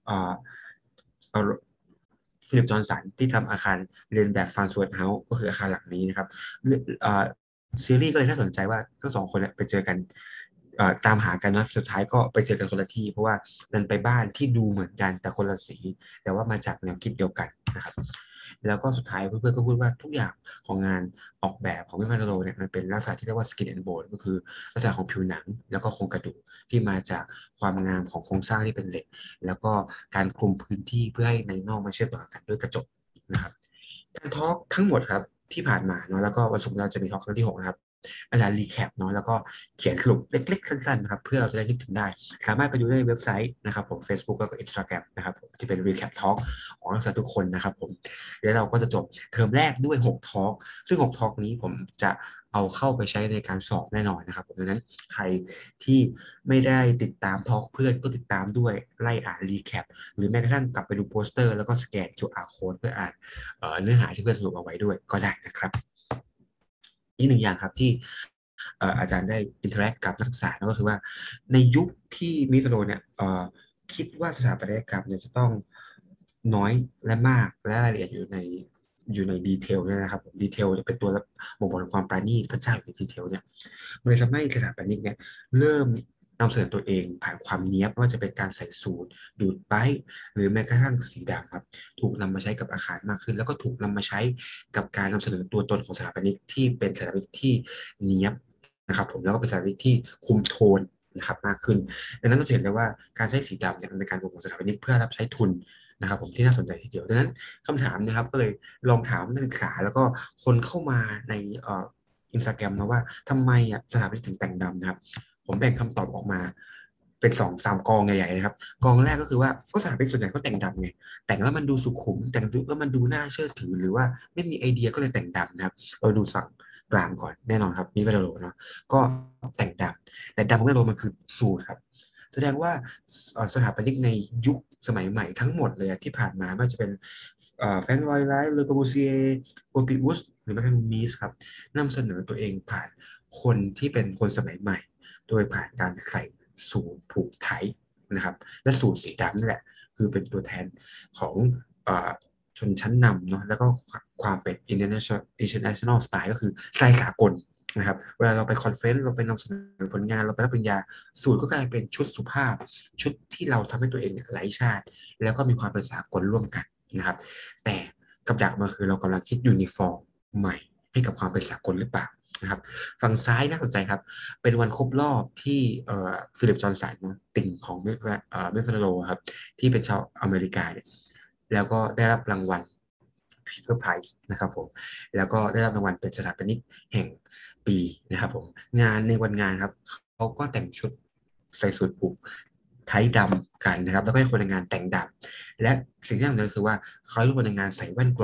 ฟิลิปจอห์นสันที่ทำอาคารเรียนแบบฟรานซ์เวิร์ธเฮาส์ก็คืออาคารหลังนี้นะครับซีรีส์ก็เลยน่าสนใจว่าทั้งสองคนไปเจอกันตามหากันนะสุดท้ายก็ไปเจอกันคนละที่เพราะว่านันไปบ้านที่ดูเหมือนกันแต่คนละสีแต่ว่ามาจากแนวคิดเดียวกันนะครับแล้วก็สุดท้ายเพื่อนๆก็พูดว่าทุกอย่างของงานออกแบบของมิฟานโลเนี่ยมันเป็นลักษณะที่เรียกว่า skin and bone ก็คือลักษณะของผิวหนังแล้วก็โครงกระดูกที่มาจากความงามของโครงสร้างที่เป็นเหล็กแล้วก็การคลุมพื้นที่เพื่อให้ในนอกมาเชื่อมต่อกันด้วยกระจกนะครับการทอล์กทั้งหมดครับที่ผ่านมาเนาะแล้วก็วันศุกร์เราจะมีทอล์กครั้งที่หกนะครับอาจารย์รีแคปเนาะแล้วก็เขียนสรุปเล็กๆสั้นๆนะครับเพื่อเราจะได้นึกถึงได้สามารถไปดูได้ในเว็บไซต์นะครับผม Facebook แล้วก็ Instagram นะครับผมที่เป็น Recap Talk ของนักศึกษาทุกคนนะครับผมแล้วเราก็จะจบเทอมแรกด้วยหกทอล์กซึ่งหกทอล์กนี้ผมจะเอาเข้าไปใช้ในการสอบแน่นอนนะครับดังนั้นใครที่ไม่ได้ติดตามทอล์กเพื่อนก็ติดตามด้วยไล่อ่านรีแคปหรือแม้กระทั่งกลับไปดูโปสเตอร์แล้วก็สแกน คิว อาร์ Code เพื่ออ่านเนื้อหาที่เพื่อนสรุปเอาไว้ด้วยก็ได้นะครับอีกหนึ่งอย่างครับที่อาจารย์ได้อินเทอร์แอคกับนักศึกษาก็คือว่าในยุคที่มิสโลเนี่ยคิดว่าสถาปัตยกรรมเนี่ยจะต้องน้อยและมากและรายละเอียดอยู่ในอยู่ในดีเทลเนี่ยนะครับดีเทลเป็นตัวบ่งบอกถึงความปราณีตพระเจ้าอยู่ในดีเทลเนี่ยมันเลยทำให้สถาปนิกเนี่ยเริ่มนำเสนอตัวเองผ่านความเนี้ยบไม่ว่าจะเป็นการใส่สูทดูดไปหรือแม้กระทั่งสีดำครับถูกนำมาใช้กับอาคารมากขึ้นแล้วก็ถูกนำมาใช้กับการนำเสนอตัวตนของสถาปนิกที่เป็นสถาปนิกที่เนี้ยบนะครับผมแล้วก็เป็นสถาปนิกที่คุมโทนนะครับมากขึ้นดังนั้นเราเห็นได้ว่าการใช้สีดำเนี่ยมันเป็นการบ่งบอกสถาปนิกเพื่อรับใช้ทุนนะครับผมที่น่าสนใจทีเดียวดังนั้นคำถามนะครับก็เลยลองถามนักศึกษาแล้วก็คนเข้ามาในเอ่ออินสตาแกรมนะว่าทำไมอ่ะสถาปนิกถึงแต่งดำนะครับผมแบ่งคำตอบออกมาเป็นสองสามกองใหญ่ๆนะครับกองแรกก็คือว่าก็สถาปนิกส่วนใหญ่ก็แต่งดำไงแต่งแล้วมันดูสุขุมแต่งแล้วมันดูน่าเชื่อถือหรือว่าไม่มีไอเดียก็เลยแต่งดำนะครับเราดูฝั่งกลางก่อนแน่นอนครับมีเวลาโลเนาะก็แต่งดำแต่ดำของเวลาโลมันคือสูทครับแสดงว่าสถาปนิกในยุคสมัยใหม่ทั้งหมดเลยที่ผ่านมาไม่ว่าจะเป็นแฟรงค์ลอยไลท์เลอกาบูเซียโอปิอุสหรือแม้กระทั่งมีสครับนำเสนอตัวเองผ่านคนที่เป็นคนสมัยใหม่โดยผ่านการใส่สูทผูกไทนะครับและสูทสีดำนี่แหละคือเป็นตัวแทนของชนชั้นนำเนาะแล้วก็ความเป็น international international style ก็คือสไตล์สากลนะครับเวลาเราไปคอนเฟรนซ์เราไปนำเสนอผลงานเราไปรับปริญญาสูตรก็กลายเป็นชุดสุภาพชุดที่เราทำให้ตัวเองไร้ชาติแล้วก็มีความเป็นสากลร่วมกันนะครับแต่กับดักมาคือเรากำลังคิดยูนิฟอร์มใหม่ให้กับความเป็นสากลหรือเปล่านะครับฝั่งซ้ายน่าสนใจครับเป็นวันครบรอบที่ฟิลิปจอห์นสันติ่งของเมฟเฟโลครับที่เป็นชาวอเมริกาเนี่ยแล้วก็ได้รับรางวัลพีเตอร์ไพรส์นะครับผมแล้วก็ได้รับรางวัลเป็นสถาปนิกแห่งปีนะครับผมงานในวันงานครับเขาก็แต่งชุดใส่สูทผูกไทดำกันนะครับแล้วก็ให้คนในงานแต่งดำและสิ่งที่สำคัญคือว่าเขาให้คนในงานใส่แว่นกลม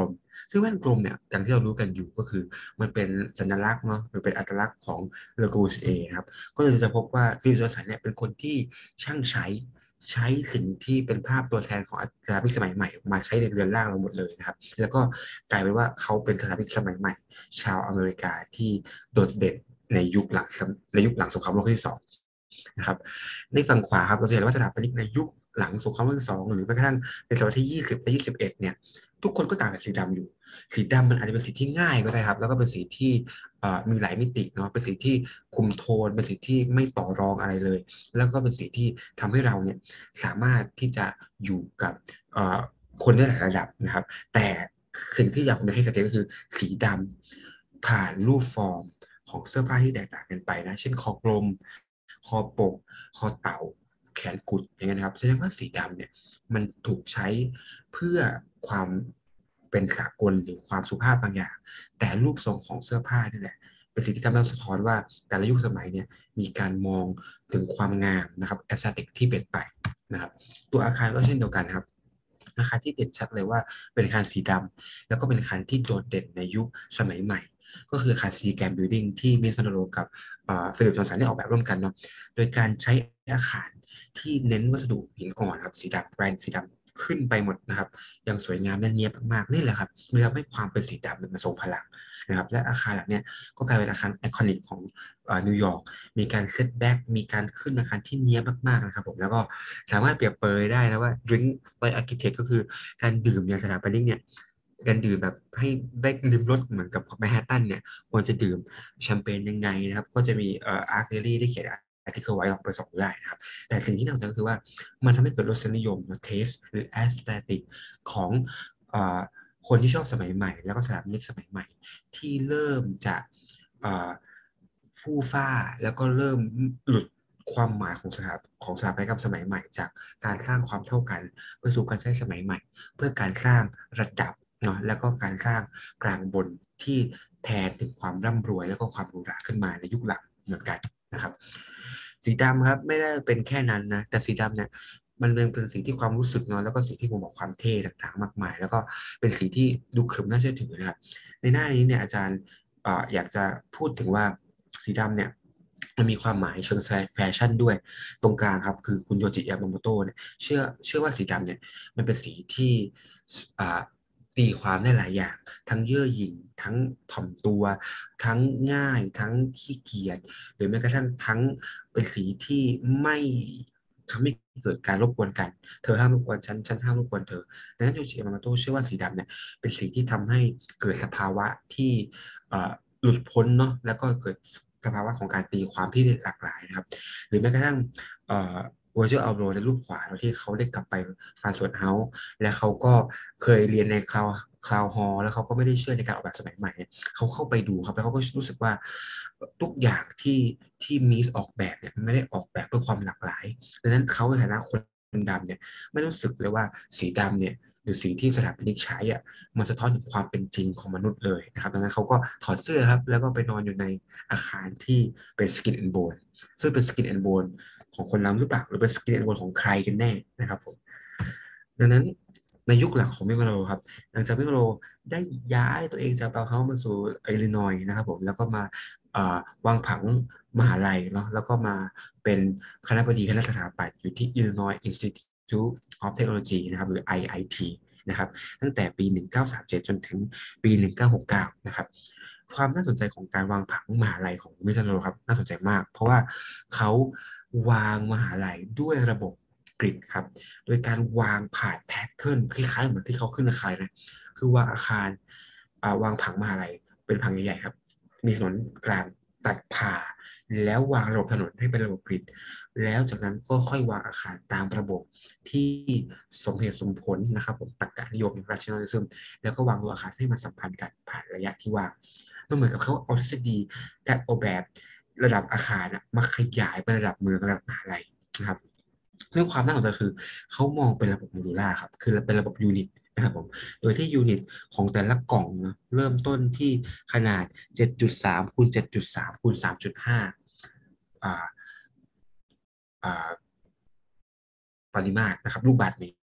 ซึ่งแว่นกลมเนี่ยอย่างที่เรารู้กันอยู่ก็คือมันเป็นสัญลักษณ์เนาะหรือเป็นอัตลักษณ์ของเลอ c ู r เอครับก็เลยจะพบว่าฟิลิปจอห์นสันเนี่ยเป็นคนที่ช่างใช้ใช้สิ่งที่เป็นภาพตัวแทนของสถาปนิกสมัยใหม่มาใช้ในเรือนร่างเราหมดเลยนะครับแล้วก็กลายเป็นว่าเขาเป็นสถาปนิกสมัยใหม่ชาวอเมริกาที่โดดเด่นในยุคหลังในยุคหลังสงครามโลกที่สองนะครับในฝั่งขวาครับเราจะเห็นว่าสถาปนิกในยุคหลังสงครามโลกที่สองหรือแม้กระทั่งในศตวรรษที่ยี่สิบและยี่สิบเอ็ดเนี่ยทุกคนก็ต่างจากสีดำอยู่สีดำมันอาจจะเป็นสีที่ง่ายก็ได้ครับแล้วก็เป็นสีที่มีหลายมิติเนาะเป็นสีที่คุมโทนเป็นสีที่ไม่ต่อรองอะไรเลยแล้วก็เป็นสีที่ทำให้เราเนี่ยสามารถที่จะอยู่กับคนได้หลายระดับนะครับแต่สิ่งที่อยากให้ชัดเจนก็คือสีดำผ่านรูปฟอร์มของเสื้อผ้าที่แตกต่างกันไปนะเช่นคอกลมคอปกคอเต่าแขนกุดอย่างเงี้ยนะครับแสดงว่าสีดำเนี่ยมันถูกใช้เพื่อความเป็นสากลหรือความสุภาพบางอย่างแต่รูปทรงของเสื้อผ้านี่แหละเป็นสิ่งที่ทำให้เราสะท้อนว่าแต่ละยุคสมัยเนี่ยมีการมองถึงความงามนะครับแอสเซติกที่เปลี่ยนไปนะครับตัวอาคารก็เช่นเดียวกันครับอาคารที่เด่นชัดเลยว่าเป็นอาคารสีดำแล้วก็เป็นอาคารที่โดดเด่นในยุคสมัยใหม่ก็คืออาคารซีแกรมบิลดิ้งที่มิสซานโรกับฟิลิปจอห์นสันได้ออกแบบร่วมกันเนาะโดยการใช้อาคารที่เน้นวัสดุหินอ่อนครับสีดำแบรนด์สีดำขึ้นไปหมดนะครับอย่างสวยงามและเนียบมากๆนี่แหละครับมันทำให้ความเป็นสีดำมันทรงพลังนะครับและอาคารหลังนี้ก็กลายเป็นอาคารไอคอนิกของนิวยอร์กมีการเซตแบ็กมีการขึ้นอาคารที่เนียบมากๆนะครับผมแล้วก็สามารถเปรียบเปยได้นะว่า drink like architect ก็คือการดื่มอย่างสถาปนิกเนี่ยการดื่มแบบให้ได้ดื่มรสเหมือนกับแมนฮัตตันเนี่ยควรจะดื่มแชมเปญยังไงนะครับก็จะมีเอ่ออาร์คเดลี่ได้เขียนอาร์ติเคิลไว้ลองไปส่องดูได้นะครับแต่สิ่งที่น่าสนใจก็คือว่ามันทำให้เกิดรสนิยมเทสหรือแอสเตติกของเอ่อคนที่ชอบสมัยใหม่แล้วก็สถาปนิกสมัยใหม่ที่เริ่มจะเอ่อฟู่ฟ้าแล้วก็เริ่มหลุดความหมายของสถาของสถาปัตยกรรมสมัยใหม่จากการสร้างความเท่ากันไปสู่การใช้สมัยใหม่เพื่อการสร้างระดับเนาะแล้วก็การสร้างกลางบนที่แทนถึงความร่ำรวยแล้วก็ความหรูหราขึ้นมาในยุคหลังเหมือนกันนะครับสีดำครับไม่ได้เป็นแค่นั้นนะแต่สีดำเนี่ยมันเป็นสีที่ความรู้สึกเนาะแล้วก็สีที่ผมบอกความเท่ต่างๆมากมายแล้วก็เป็นสีที่ดูขรึมน่าเชื่อถือนะครับในหน้านี้เนี่ยอาจารย์ออยากจะพูดถึงว่าสีดำเนี่ยมันมีความหมายเชิงแฟชั่นด้วยตรงกลางครับคือคุณโยจิยามาโมโตะเนี่ยเชื่อเชื่อว่าสีดำเนี่ยมันเป็นสีที่อ่าตีความได้หลายอย่างทั้งเย่อหยิ่งทั้งถ่อมตัวทั้งง่ายทั้งขี้เกียจหรือแม้กระทั่งทั้งเป็นสีที่ไม่ทำให้เกิดการรบกวนกันเธอห้ามรบกวนฉันฉันห้ามรบกวนเธอดังนั้นโยชิยามาโมโตะเชื่อว่าสีดำเนี่ยเป็นสีที่ทำให้เกิดสภาวะที่หลุดพ้นเนาะแล้วก็เกิดสภาวะของการตีความที่หลากหลายนะครับหรือแม้กระทั่งเอ่อเวอร์จิลอัลโบในรูปขวาเราที่เขาได้กลับไปฟานสวนเฮาส์และเขาก็เคยเรียนในคลาวคลาวฮอลแล้วเขาก็ไม่ได้เชื่อในการออกแบบสมัยใหม่เนี่ยเขาเข้าไปดูครับแล้วเขาก็รู้สึกว่าทุกอย่างที่ที่มีสออกแบบเนี่ยไม่ได้ออกแบบเพื่อความหลากหลายดังนั้นเขาในฐานะคนดำเนี่ยไม่รู้สึกเลยว่าสีดำเนี่ยหรือสีที่สถาปนิกใช้อ่ะมันสะท้อนถึงความเป็นจริงของมนุษย์เลยนะครับดังนั้นเขาก็ถอดเสื้อครับแล้วก็ไปนอนอยู่ในอาคารที่เป็นสกินแอนด์โบนซึ่งเป็นสกินแอนด์โบนของคนดำหรือเปล่าหรือเป็นสกินแอนด์โบนของใครกันแน่นะครับผมดังนั้นในยุคหลังของมิมาโรครับหลังจากมิมาโรได้ย้ายตัวเองจากบาเฮามาสู่อิลลินอยส์นะครับผมแล้วก็มาวางผังมหาลัยเนาะแล้วก็มาเป็นคณบดีคณะสถาปัตย์อยู่ที่ Illinois Institute of Technology นะครับหรือ ไอ ไอ ที นะครับตั้งแต่ปีหนึ่งเก้าสามเจ็ดจนถึงปีหนึ่งเก้าหกเก้านะครับความน่าสนใจของการวางผังมหาลัยของมิซานโรครับน่าสนใจมากเพราะว่าเขาวางมหาลัยด้วยระบบกริดครับโดยการวางผ่านแพทเทิร์นคล้ายๆเหมือนที่เขาขึ้นอาคารนะคือวางอาคารวางผังมหาลัยเป็นผังใหญ่ๆครับมีถนนกลางตัดผ่าแล้ววางระบบถนนให้เป็นระบบกริดแล้วจากนั้นก็ค่อยวางอาคารตามระบบที่สมเหตุสมผลนะครับผมตรรกะนิยม rationalism แล้วก็วางตัวอาคารให้มันสัมพันธ์กันผ่านระยะที่ว่างมันเหมือนกับเขาเอาทฤษฎีการออกแบบระดับอาคารมาขยายไประดับเมืองระดับมหาลัยนะครับซึ่งความน่าสนใจคือเขามองเป็นระบบโมดูล่าครับคือเป็นระบบยูนิตนะครับผมโดยที่ยูนิตของแต่ละกล่องนะเริ่มต้นที่ขนาดเจ็ดจุดสามคูณเจ็ดจุดสามคูณสามจุดห้าอ่าอ่า ปริมาตรนะครับลูกบาศก์เมตร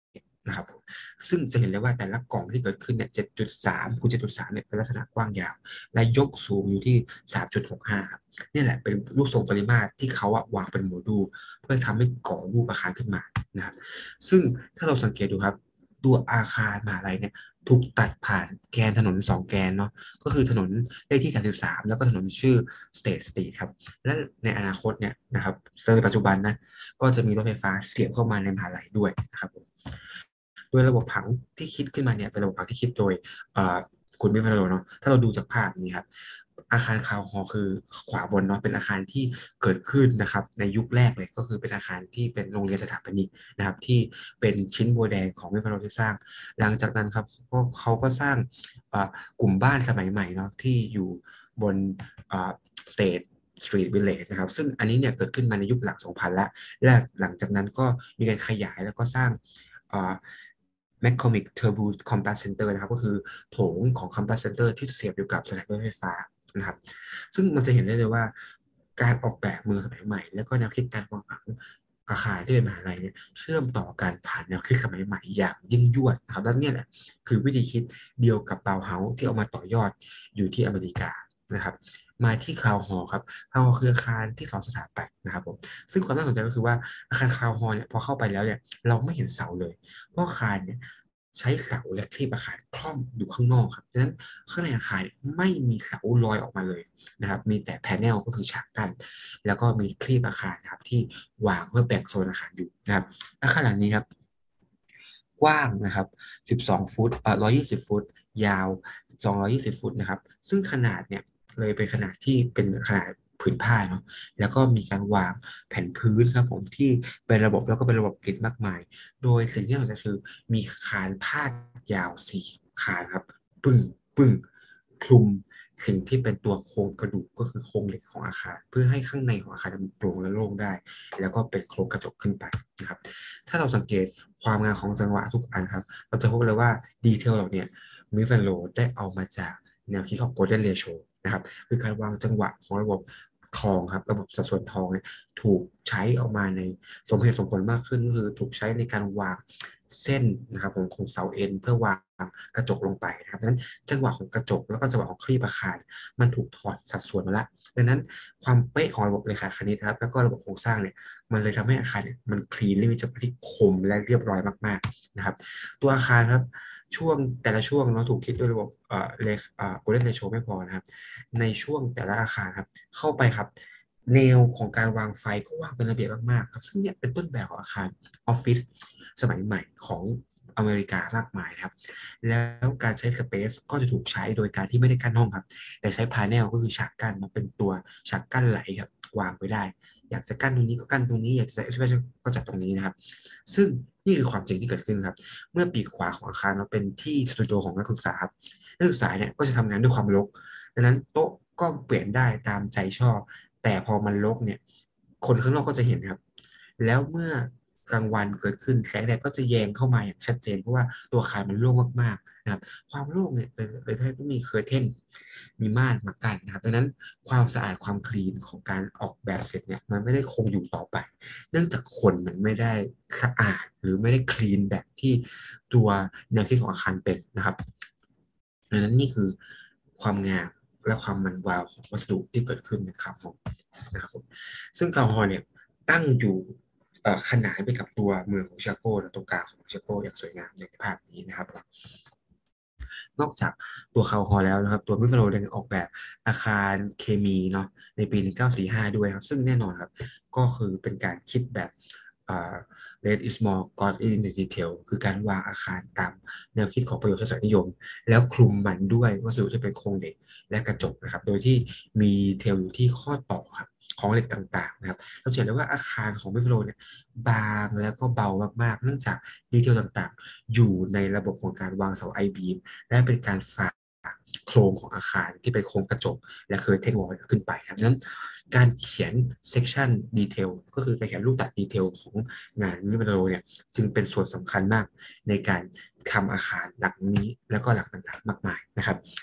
นะครับผมซึ่งจะเห็นเลยว่าแต่ละกล่องที่เกิดขึ้นเนี่ยเจ็ดจุดสามคูณเจ็ดจุดสามเนี่ยเป็นลักษณะกว้างยาวและยกสูงอยู่ที่สามจุดหกห้าครับนี่แหละเป็นรูปทรงปริมาตรที่เขาอะวางเป็นโมดูลเพื่อทำให้ก่อรูปอาคารขึ้นมานะครับซึ่งถ้าเราสังเกตดูครับตัวอาคารมหาลัยเนี่ยถูกตัดผ่านแกนถนนสองแกนเนาะก็คือถนนเลขที่สามสิบสามแล้วก็ถนนชื่อ State Street ครับและในอนาคตเนี่ยนะครับในปัจจุบันนะก็จะมีรถไฟฟ้าเสียบเข้ามาในมหาลัยด้วยนะครับผม โดยระบบผังที่คิดขึ้นมาเนี่ยเป็นระบบผังที่คิดโดยคุณมิพาโลเนาะถ้าเราดูจากภาพนี้ครับอาคารคาวฮอลคือขวาบนเนาะเป็นอาคารที่เกิดขึ้นนะครับในยุคแรกเลยก็คือเป็นอาคารที่เป็นโรงเรียนสถาปนิกนะครับที่เป็นชิ้นโบวแดงของมิพาโลที่สร้างหลังจากนั้นครับก็เขาก็สร้างกลุ่มบ้านสมัยใหม่เนาะที่อยู่บนสเตทสตรีทวิลเลจนะครับซึ่งอันนี้เนี่ยเกิดขึ้นมาในยุคหลังสองพันแล้วและหลังจากนั้นก็มีการขยายแล้วก็สร้าง แมคคอมิกเทอร์โบคอม p พ s เซนเตอร์นะครับก็คือโถงของคอม p พ s เซนเตอร์ที่เสียบอยู่กับสถานีรถไฟฟ้านะครับซึ่งมันจะเห็นได้เลยว่าการออกแบบเมืองสมัยใหม่แล้วก็แนวคิดการวางผังอาคารที่เป็นมหาลัยเนี่ยเชื่อมต่อการผ่านแนวคิดสมัยใหม่อย่างยิ่งยวดนะครับและนี่แหละคือวิธีคิดเดียวกับเบาเฮาส์ที่เอามาต่อยอดอยู่ที่อเมริกานะครับมาที่คาวฮอลครับคาวฮอลคืออาคารที่เขาสถาปัตย์นะครับผมซึ่งความน่าสนใจก็คือว่าอาคารคาวฮอลเนี่ยพอเข้าไปแล้วเนี่ยเราไม่เห็นเสาเลยเพราะอาคารเนี่ยใช้เสาและคลีปอาคารคล่อมอยู่ข้างนอกครับดังนั้นข้างในอาคารไม่มีเสาลอยออกมาเลยนะครับมีแต่แผนลก็คือฉากกั้นแล้วก็มีคลีปอาคารครับที่วางเพื่อแบ่งโซนอาคารอยู่นะครับอาคารหลังนี้ครับกว้างนะครับสิบสองฟุตเอ่อหนึ่งร้อยยี่สิบฟุตยาวสองร้อยยี่สิบฟุตนะครับซึ่งขนาดเนี่ยเลยเป็นขนาดที่เป็นขนาดผืนผ้าเนาะแล้วก็มีการวางแผ่นพื้นครับผมที่เป็นระบบแล้วก็เป็นระบบกริดมากมาย โดยสิ่งที่เราจะคือมีคานพาดยาวสี่คานครับปึ้งปึ้งคลุมสิ่งที่เป็นตัวโครงกระดูกก็คือโครงเหล็กของอาคารเพื่อให้ข้างในของอาคารมันโปร่งและโล่งได้แล้วก็เป็นโครงกระจกขึ้นไปนะครับถ้าเราสังเกตความงามของจังหวะทุกอันครับเราจะพบเลยว่าดีเทลเหล่านี้มิฟแอนโลได้เอามาจากแนวคิดของ Golden Ratio นะครับคือการวางจังหวะของระบบทองครับระบบสัดส่วนทองเนี่ยถูกใช้ออกมาในสมเหตุสมผลมากขึ้นก็คือถูกใช้ในการวางเส้นนะครับของของเสาเอ็นเพื่อวางกระจกลงไปนะครับดังนั้นจังหวะของกระจกแล้วก็จังหวะของคลีปอาคารมันถูกถอดสัดส่วนมาแล้วดังนั้นความเป๊ะของระบบเลขาคณิตครับแล้วก็ระบบโครงสร้างเนี่ยมันเลยทำให้อาคารเนี่ยมันคลีนและมีจังหวะที่คมและเรียบร้อยมากๆนะครับตัวอาคารครับช่วงแต่ละช่วงเนาะถูกคิดด้วยระบบเอ่อเลขเอ่อ Golden Ratio ไม่พอนะครับในช่วงแต่ละอาคารครับเข้าไปครับแนวของการวางไฟก็วางเป็นระเบียบมากๆครับซึ่งเนี่ยเป็นต้นแบบของอาคารออฟฟิศสมัยใหม่ของอเมริกามากมายครับแล้วการใช้สเปซก็จะถูกใช้โดยการที่ไม่ได้กั้นห้องครับแต่ใช้พาเนลก็คือฉากกั้นมาเป็นตัวฉากกั้นไหลครับวางไว้ได้อยากจะกั้นตรงนี้ก็กั้นตรงนี้อยากจะใช้ก็จัดตรงนี้นะครับซึ่งนี่คือความจริงที่เกิดขึ้นครับเมื่อปีกขวาของอาคารเราเป็นที่สตูดิโอของนักศึกษาครับนักศึกษาเนี่ยก็จะทำงานด้วยความรกดังนั้นโต๊ะก็เปลี่ยนได้ตามใจชอบแต่พอมันรกเนี่ยคนข้างนอกก็จะเห็นครับแล้วเมื่อกลางวันเกิดขึ้นแสงแดดก็จะแยงเข้ามาอย่างชัดเจนเพราะว่าตัวอาคารมันโล่งมากๆนะครับความโล่งเนี่ยเลยเลยทำให้ต้องมีเคอร์เทนมีม่านมากั้นนะครับดังนั้นความสะอาดความคลีนของการออกแบบเสร็จเนี่ยมันไม่ได้คงอยู่ต่อไปเนื่องจากคนมันไม่ได้สะอาดหรือไม่ได้คลีนแบบที่ตัวแนวคิดของอาคารเป็นนะครับดังนั้นนี่คือความงามและความมันวาวของวัสดุที่เกิดขึ้นนะครับผมนะครับผมซึ่งคาวฮอลเนี่ยตั้งอยู่เอ่อขนานไปกับตัวเมืองของชิคาโกและตรงกลางของชิคาโกอย่างสวยงามในภาพนี้นะครับนอกจากตัวคาวฮอลแล้วนะครับตัวมิฟโลยังออกแบบอาคารเคมีเนาะในปีหนึ่งเก้าสี่ห้าด้วยครับซึ่งแน่นอนครับก็คือเป็นการคิดแบบอ่า less is more God in the detail คือการวางอาคารตามแนวคิดของประโยชน์ทศนิยมแล้วคลุมมันด้วยวัสดุที่เป็นโครงเหล็กและกระจกนะครับโดยที่มีเทลอยู่ที่ข้อต่อครับของเหล็กต่างๆนะครับเราเห็นได้ว่าอาคารของมิฟโลเนี่ยบางแล้วก็เบามากๆเนื่องจากดีเทลต่างๆอยู่ในระบบของการวางเสาไอบีมและเป็นการฝากโครงของอาคารที่เป็นโครงกระจกและเคอร์เทนวอลขึ้นไปครับดังนั้นการเขียนเซกชันดีเทลก็คือการเขียนรูปตัดดีเทลของงานมิฟโลเนี่ยจึงเป็นส่วนสำคัญมากในการทำอาคารหลังนี้แล้วก็หลังต่างๆมากมายนะครับ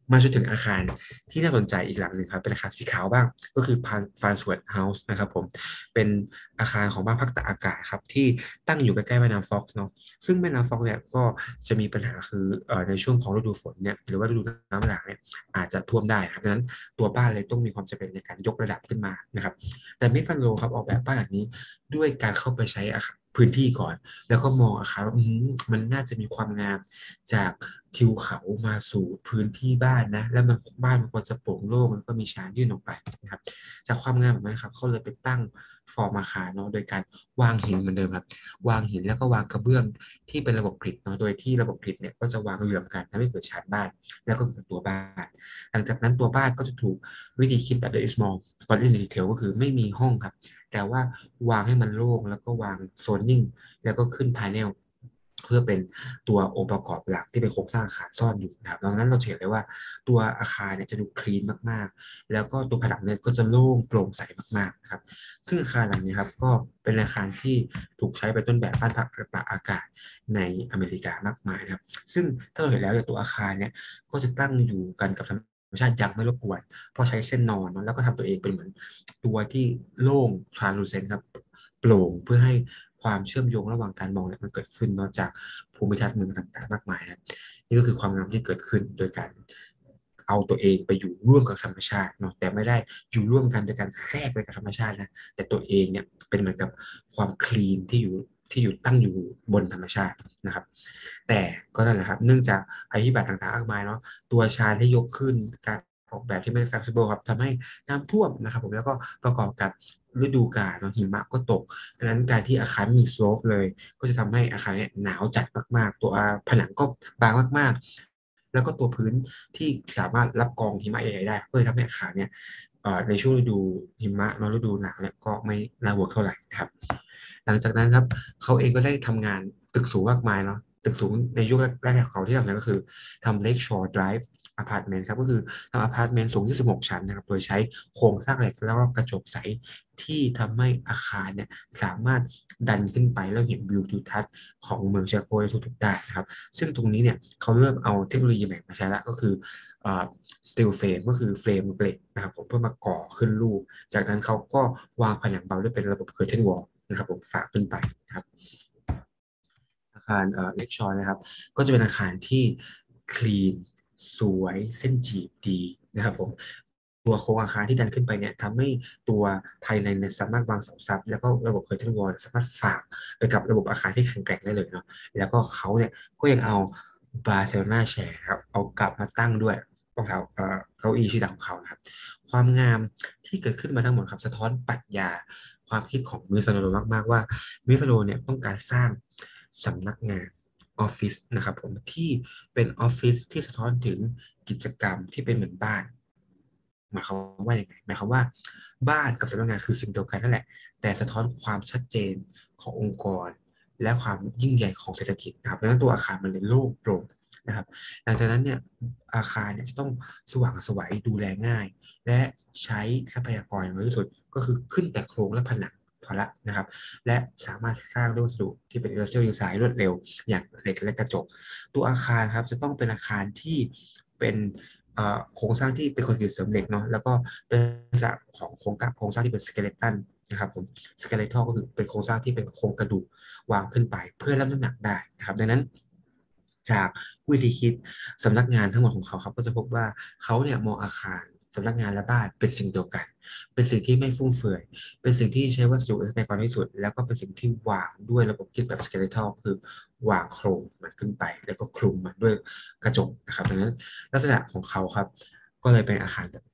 มาจนถึงอาคารที่น่าสนใจอีกหลังหนึ่งครับเป็นอาคารสีขาวบ้างก็คือพานฟานสเวิร์ดเฮาส์นะครับผมเป็นอาคารของบ้านพักตากอากาศครับที่ตั้งอยู่ใกล้ๆแม่น้ำฟ็อกซ์เนาะซึ่งแม่น้ำฟ็อกซ์เนี่ยก็จะมีปัญหาคือเอ่อในช่วงของฤดูฝนเนี่ยหรือว่าฤดูน้ำหลากเนี่ยอาจจะท่วมได้ครับดังนั้นตัวบ้านเลยต้องมีความจำเป็นในการยกระดับขึ้นมานะครับแต่มิฟันโลครับออกแบบบ้านหลังนี้ด้วยการเข้าไปใช้อาคารพื้นที่ก่อนแล้วก็มองอาคารว่าอืมมันน่าจะมีความงามจากทิวเขามาสู่พื้นที่บ้านนะแล้วมันบ้านมันควรจะโปร่งโล่งแล้วก็มีชานยื่นออกไปนะครับจากความงามแบบนั้นครับเขาเลยไปตั้งฟอร์มอาคารเนาะโดยการวางหินเหมือนเดิมครับวางหินแล้วก็วางกระเบื้องที่เป็นระบบกริดเนาะโดยที่ระบบกริดเนี่ยก็จะวางเหลื่อมกันทำให้เกิดชานบ้านแล้วก็เกิดตัวบ้านหลังจากนั้นตัวบ้านก็จะถูกวิธีคิดแบบ very small spot in detail ก็คือไม่มีห้องครับแต่ว่าวางให้มันโล่งแล้วก็วางโซนนิ่งแล้วก็ขึ้น panel เพื่อเป็นตัวองค์ประกอบหลักที่เป็นโครงสร้างอาคารซ่อนอยู่นะครับดังนั้นเราเห็นเลยว่าตัวอาคารเนี่ยจะดูคลีนมากๆแล้วก็ตัวผนังเนี่ยก็จะโล่งโปร่งใสมากๆนะครับซึ่งอาคารหลังนี้ครับก็เป็นอาคารที่ถูกใช้เป็นต้นแบบบ้านพักตากอากาศในอเมริกามากมายนะครับซึ่งถ้าเราเห็นแล้วเนี่ยตัวอาคารเนี่ยก็จะตั้งอยู่กันกับธรรมชาติอย่างไม่รบกวนเพราะใช้เส้นนอนเนอะแล้วก็ทำตัวเองเป็นเหมือนตัวที่โล่ง translucent ครับโปร่งเพื่อให้ความเชื่อมโยงระหว่างการมองเนี่ยมันเกิดขึ้นนอกจากภูมิทัศน์เมืองต่างๆมากมายนะนี่ก็คือความงามที่เกิดขึ้นโดยการเอาตัวเองไปอยู่ร่วมกับธรรมชาติเนาะแต่ไม่ได้อยู่ร่วมกันโดยการแทรกไปกับธรรมชาตินะแต่ตัวเองเนี่ยเป็นเหมือนกับความคลีนที่อยู่ที่อยู่ตั้งอยู่บนธรรมชาตินะครับแต่ก็นั่นแหละครับเนื่องจากภัยพิบัติต่างๆมากมายเนาะตัวชานที่ยกขึ้นการออกแบบที่ไม่ flexible ครับทำให้น้ำท่วมนะครับผมแล้วก็ประกอบกับฤดูกาลเนาะหิมะก็ตกดังนั้นการที่อาคารไม่มีสโลปเลยก็จะทำให้อาคารเนี่ยหนาวจัดมากๆตัวผนังก็บางมากๆแล้วก็ตัวพื้นที่สามารถรับกรองหิมะใหญ่ๆได้ก็เลยทำให้อาคารเนี่ยในช่วงฤดูหิมะเนาะฤดูหนาวเนี่ยก็ไม่น่าเวิร์กเท่าไหร่นะครับหลังจากนั้นครับเขาเองก็ได้ทำงานตึกสูงมากมายเนาะตึกสูงในยุคแรกๆของเขาที่ทำนั้นก็คือทำ Lake Shore Drive อพาร์ตเมนต์ครับก็คือทำอพาร์ตเมนต์สูงยี่สิบหกชั้นนะครับโดยใช้โครงสร้างเหล็กแล้วก็กระจกใสที่ทำให้อาคารเนี่ยสามารถดันขึ้นไปแล้วเห็นวิวทิวทัศน์ของเมืองเชียโกได้ทุกๆด้านนะครับซึ่งตรงนี้เนี่ยเขาเริ่มเอาเทคโนโลยีใหม่มาใช้ละก็คือสตีลเฟรมก็คือเฟรมเหล็กนะครับผมเพื่อมาก่อขึ้นรูปจากนั้นเขาก็วางผนังเบาด้วยเป็นระบบเคอร์เทนวอลนะครับผมฝากขึ้นไปนะครับ อาคารเอ่อเล็กชอยนะครับก็จะเป็นอาคารที่คลีนสวยเส้นจีบดีนะครับผมตัวโครงอาคารที่ดันขึ้นไปเนี่ยทำให้ตัวภายในเนี่ยสามารถวางเสาซับแล้วก็ระบบเคอร์เทนวอลสามารถฝากไปกับระบบอาคารที่แข็งแกร่งได้เลยเนาะแล้วก็เขาเนี่ยก็ยังเอาบาร์เซโลนาแชร์ครับเอากลับมาตั้งด้วยรองเท้าเอ่อเก้าอี้ชื่อดังของเขานะครับความงามที่เกิดขึ้นมาทั้งหมดครับสะท้อนปรัชญาความคิดของมิฟาโลมากๆว่ามิฟาโลเนี่ยต้องการสร้าง สำนักงานออฟฟิศนะครับผมที่เป็นออฟฟิศที่สะท้อนถึงกิจกรรมที่เป็นเหมือนบ้านหมายความว่าอย่างไงหมายความว่าบ้านกับสำนักงานคือสิ่งเดียวกันนั่นแหละแต่สะท้อนความชัดเจนขององค์กรและความยิ่งใหญ่ของเศรษฐกิจนะครับดังนั้นตัวอาคารมันเลยโล่งโปร่งนะครับหลังจากนั้นเนี่ยอาคารเนี่ยจะต้องสว่างไสวยดูแลง่ายและใช้ทรัพยากรอย่างน้อยที่สุดก็คือขึ้นแต่โครงและผนังพอละนะครับ และสามารถสร้างด้วยวัสดุที่เป็น industrial design รวดเร็วอย่างเหล็กและกระจกตัวอาคารครับจะต้องเป็นอาคารที่เป็นโครงสร้างที่เป็นคอนกรีตเสริมเหล็กเนาะแล้วก็เป็นลักษณะของโครงโครงสร้างที่เป็นสเกเลตันนะครับผมสเกเลทัลก็คือเป็นโครงสร้างที่เป็นโครงกระดูกวางขึ้นไปเพื่อรับน้ำหนักได้นะครับดังนั้นจากวิธีคิดสำนักงานทั้งหมดของเขาครับก็จะพบว่าเขาเนี่ยมองอาคารสำนักงานและบ้านเป็นสิ่งเดียวกันเป็นสิ่งที่ไม่ฟุ่มเฟือย เป็นสิ่งที่ใช้วัสดุและทรัพยากรที่สุดแล้วก็เป็นสิ่งที่วางด้วยระบบคิดแบบ skeletal คือวางโครงมันขึ้นไปแล้วก็คลุมมันด้วยกระจกนะครับดังนั้นลักษณะของเขาครับก็เลยเป็นอาคารแบบ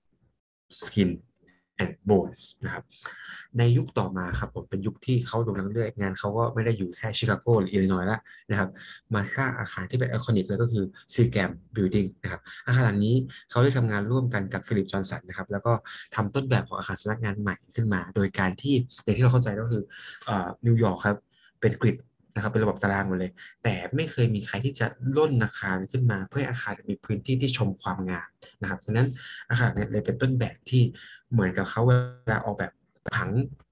skin and bones นะครับในยุคต่อมาครับผมเป็นยุคที่เขาโด่งดังเรื่อยงานเขาก็ไม่ได้อยู่แค่ชิคาโกหรืออิลลินอยส์แล้วนะครับมาสร้างอาคารที่เป็นไอคอนิกเลยก็คือซีแกมบิลดิ้งนะครับอาคารหลังนี้เขาได้ทำงานร่วมกันกับฟิลิปจอห์นสันนะครับแล้วก็ทำต้นแบบของอาคารสำนักงานใหม่ขึ้นมาโดยการที่อย่างที่เราเข้าใจก็คือนิวยอร์กครับเป็นกริดนะครับเป็นระบบตารางหมดเลยแต่ไม่เคยมีใครที่จะล่นอาคารขึ้นมาเพื่อให้อาคารมีพื้นที่ที่ชมความงามนะครับดังนั้นอาคารเนี่ยเลยเป็นต้นแบบที่เหมือนกับเขาเวลาออกแบบผัง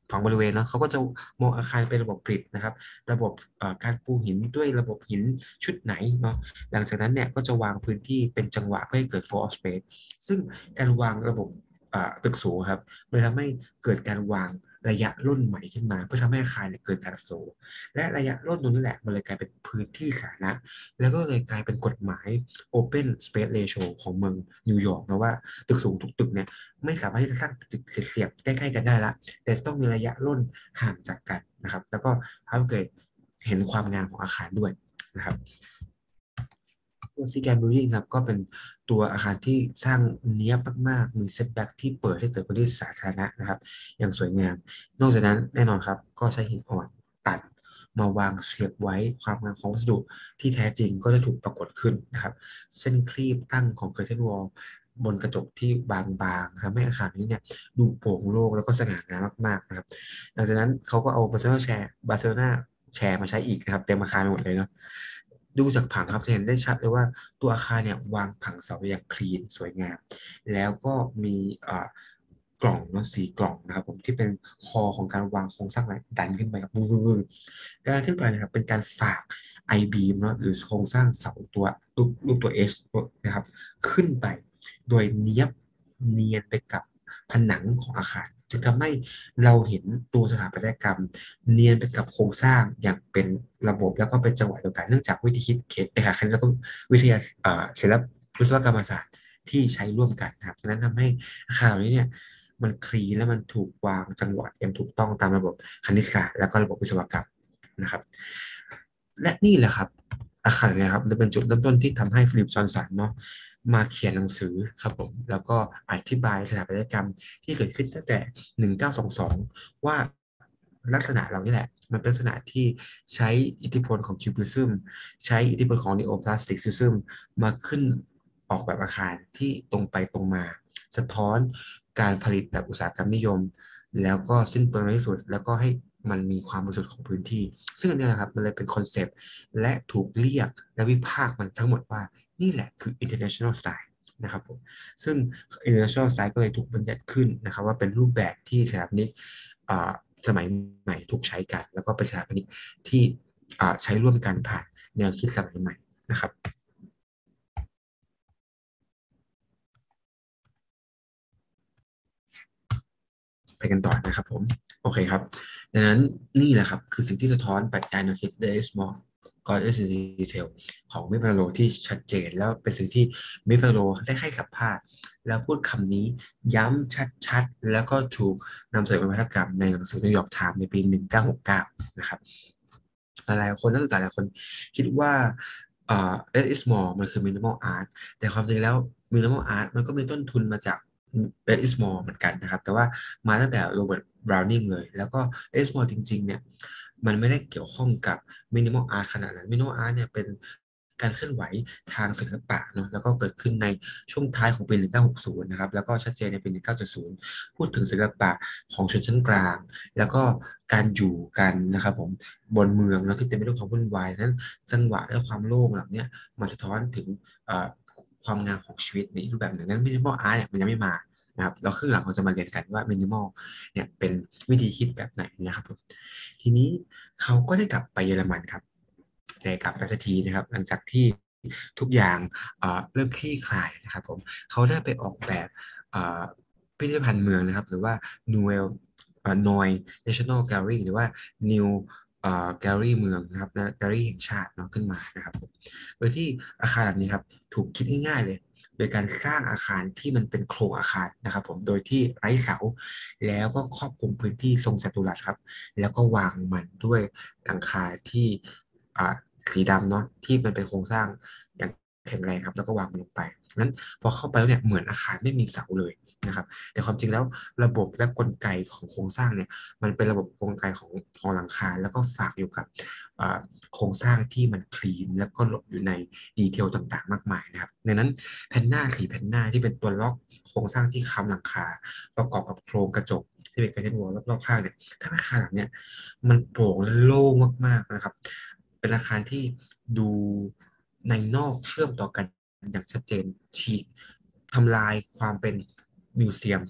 ผังบริเวณเนาะเขาก็จะมองอาคารเป็นระบบกริดนะครับระบบการปูหินด้วยระบบหินชุดไหนเนาะหลังจากนั้นเนี่ยก็จะวางพื้นที่เป็นจังหวะเพื่อให้เกิด flow of space ซึ่งการวางระบบตึกสูงครับมันทำให้เกิดการวางระยะร่นใหม่ขึ้นมาเพื่อทำให้อาคารเนี่ยเกิดการโฟลว์และระยะร่นตรงนี้แหละมันเลยกลายเป็นพื้นที่สาธารณะแล้วก็เลยกลายเป็นกฎหมาย Open Space Ratio ของเมืองนิวยอร์กนะว่าตึกสูงทุกตึกเนี่ยไม่สามารถที่จะสร้างตึกเสียบใกล้ๆกันได้ละแต่ต้องมีระยะร่นห่างจากกันนะครับแล้วก็ทำให้เกิดเห็นความงามของอาคารด้วยนะครับตัวซีแกนบิลดิ้งครับก็เป็นตัวอาคารที่สร้างเนี้ยบมากๆมีเซตแบ็กที่เปิดให้เกิดพื้นที่สาธารณะนะครับอย่างสวยงามนอกจากนั้นแน่นอนครับก็ใช้หินอ่อนตัดมาวางเสียบไว้ความงามของวัสดุที่แท้จริงก็ได้ถูกปรากฏขึ้นนะครับเส้นครีบตั้งของเคอร์เทนวอลบนกระจกที่บางๆทำให้อาคารนี้เนี่ยดูโปร่งโล่งแล้วก็สง่างามมากๆนะครับหลังจากนั้นเขาก็เอาบาร์เซโลนาแชร์บาร์เซโลนาแชร์มาใช้อีกนะครับเต็มอาคารไปหมดเลยเนาะ ดูจากผังครับจะเห็นได้ชัดเลยว่าตัวอาคารเนี่ยวางผังเสาอย่างคลีนสวยงามแล้วก็มีกล่องเนาะสีกล่องนะครับผมที่เป็นคอของการวางโครงสร้างดันขึ้นไปครับมือการขึ้นไปนะครับเป็นการฝากไอบีมเนาะหรือโครงสร้างเสาตัวรูปรูปตัว H นะครับขึ้นไปโดยเนียบเนียนไปกับผนังของอาคารจึงทำให้เราเห็นตัวสถาปัตยกรรมเนียนไปกับโครงสร้างอย่างเป็นระบบแล้วก็เป็นจังหวะเดียวกันเนื่องจากวิธีคิดเคสเอกคณิตแล้วก็วิทยาศิลปวิศวกรรมศาสตร์ที่ใช้ร่วมกันนะครับดังนั้นทำให้อาคารเหล่านี้เนี่ยมันคลีนและมันถูกวางจังหวะอย่างถูกต้องตามระบบคณิตศาสตร์แล้วก็ระบบวิศวกรรมนะครับและนี่แหละครับอาคารเนี่ยครับจะเป็นจุดเริ่มต้นที่ทำให้ฟิลิปจอห์นสันเนาะมาเขียนหนังสือครับผมแล้วก็อธิบายสถาปัตยกรรมที่เกิดขึ้นตั้งแต่หนึ่งเก้าสองสองว่าลักษณะเหล่านี้แหละมันเป็นลักษณะที่ใช้อิทธิพลของคิวบิซึมใช้อิทธิพลของนีโอพลาสติกซิซึมมาขึ้นออกแบบอาคารที่ตรงไปตรงมาสะท้อนการผลิตแบบอุตสาหกรรมนิยมแล้วก็สิ้นเปลืองในที่สุดแล้วก็ให้มันมีความบริสุทธิ์ของพื้นที่ซึ่งอันนี้แหละครับมันเลยเป็นคอนเซปต์และถูกเรียกและวิพากษ์มันทั้งหมดว่านี่แหละคือ international style นะครับผมซึ่ง international style ก็เลยถูกบัญญัติขึ้นนะครับว่าเป็นรูปแบบที่สถาปนิกสมัยใหม่ถูกใช้กันแล้วก็เป็นสถาปนิกที่ใช้ร่วมกันผ่านแนวคิดสมัยใหม่นะครับไปกันต่อนะครับผมโอเคครับดังนั้นนี่แหละครับคือสิ่งที่สะท้อนปรัชญาแนวคิด There is more God is in detail ของมิฟาโลที่ชัดเจนแล้วเป็นสิ่งที่มิฟาโลได้ให้สัมภาษณ์แล้วพูดคำนี้ย้ำชัดๆแล้วก็ถูกนำเสนอเป็นวัฒกรรมในหนังสือนิวยอร์กไทม์ในปีหนึ่งเก้าหกเก้านะครับหลายคนนักศึกษาหลายคนคิดว่าเอ่อ less is more มันคือ minimal art แต่ความจริงแล้ว minimal art มันก็มีต้นทุนมาจาก less is more เหมือนกันนะครับแต่ว่ามาตั้งแต่โรเบิร์ตบราวนิงเลยแล้วก็ less is more จริงๆเนี่ยมันไม่ได้เกี่ยวข้องกับ minimal art ขนาดนั้น minimal art เนี่ยเป็นการเคลื่อนไหวทางศิลปะเนาะแล้วก็เกิดขึ้นในช่วงท้ายของปีหนึ่งเก้าหกศูนย์นะครับแล้วก็ชัดเจนในปีหนึ่งเก้าเจ็ดศูนย์พูดถึงศิลปะของชนชั้นกลางแล้วก็การอยู่กันนะครับผมบนเมืองแล้วที่เต็มไปด้วยความวุ่นวายนั้นจังหวะและความโล่งเหล่านี้มันสะท้อนถึงความงามของชีวิตในรูปแบบหนึ่งนั้นมินิมอลอาร์ตเนี่ยมันยังไม่มานะครับแล้วครึ่งหลังเราจะมาเรียนกันว่ามินิมอลเนี่ยเป็นวิธีคิดแบบไหนนะครับผมทีนี้เขาก็ได้กลับไปเยอรมันครับได้กลับไปสักทีนะครับหลังจากที่ทุกอย่างเริ่มคลี่คลายนะครับผมเขาได้ไปออกแบบพิพิธภัณฑ์เมืองนะครับหรือว่า Nouvelle นอย National Gallery หรือว่า New แกลเลอรี่เมืองนะครับและแกลเลอรี่แห่งชาติเนาะขึ้นมานะครับโดยที่อาคารแบบนี้ครับถูกคิดง่ายๆเลยโดยการสร้างอาคารที่มันเป็นโครงอาคารนะครับผมโดยที่ไร้เสาแล้วก็ครอบคลุมพื้นที่ทรงจัตุรัสครับแล้วก็วางมันด้วยหลังคาที่สีดำเนาะที่มันเป็นโครงสร้างอย่างแข็งแรงครับแล้วก็วางมันลงไปนั้นพอเข้าไปแล้วเนี่ยเหมือนอาคารไม่มีเสาเลยนะครับแต่ความจริงแล้วระบบและกลไกของโครงสร้างเนี่ยมันเป็นระบบกลไกของของหลังคาแล้วก็ฝากอยู่กับโครงสร้างที่มันคลีนแล้วก็หลบอยู่ในดีเทลต่างๆมากมายนะครับดังนั้นแผ่นหน้าสีแผ่นหน้าที่เป็นตัวล็อกโครงสร้างที่ค้ำหลังคาประกอบกับโครงกระจกที่เป็นกระจกวอลรอบๆข้างเนี่ยถ้าอาคารหลังเนี่ยมันโปร่งและโล่งมากๆนะครับเป็นอาคารที่ดูในนอกเชื่อมต่อกันอย่างชัดเจนฉีกทำลายความเป็นมิวเซียม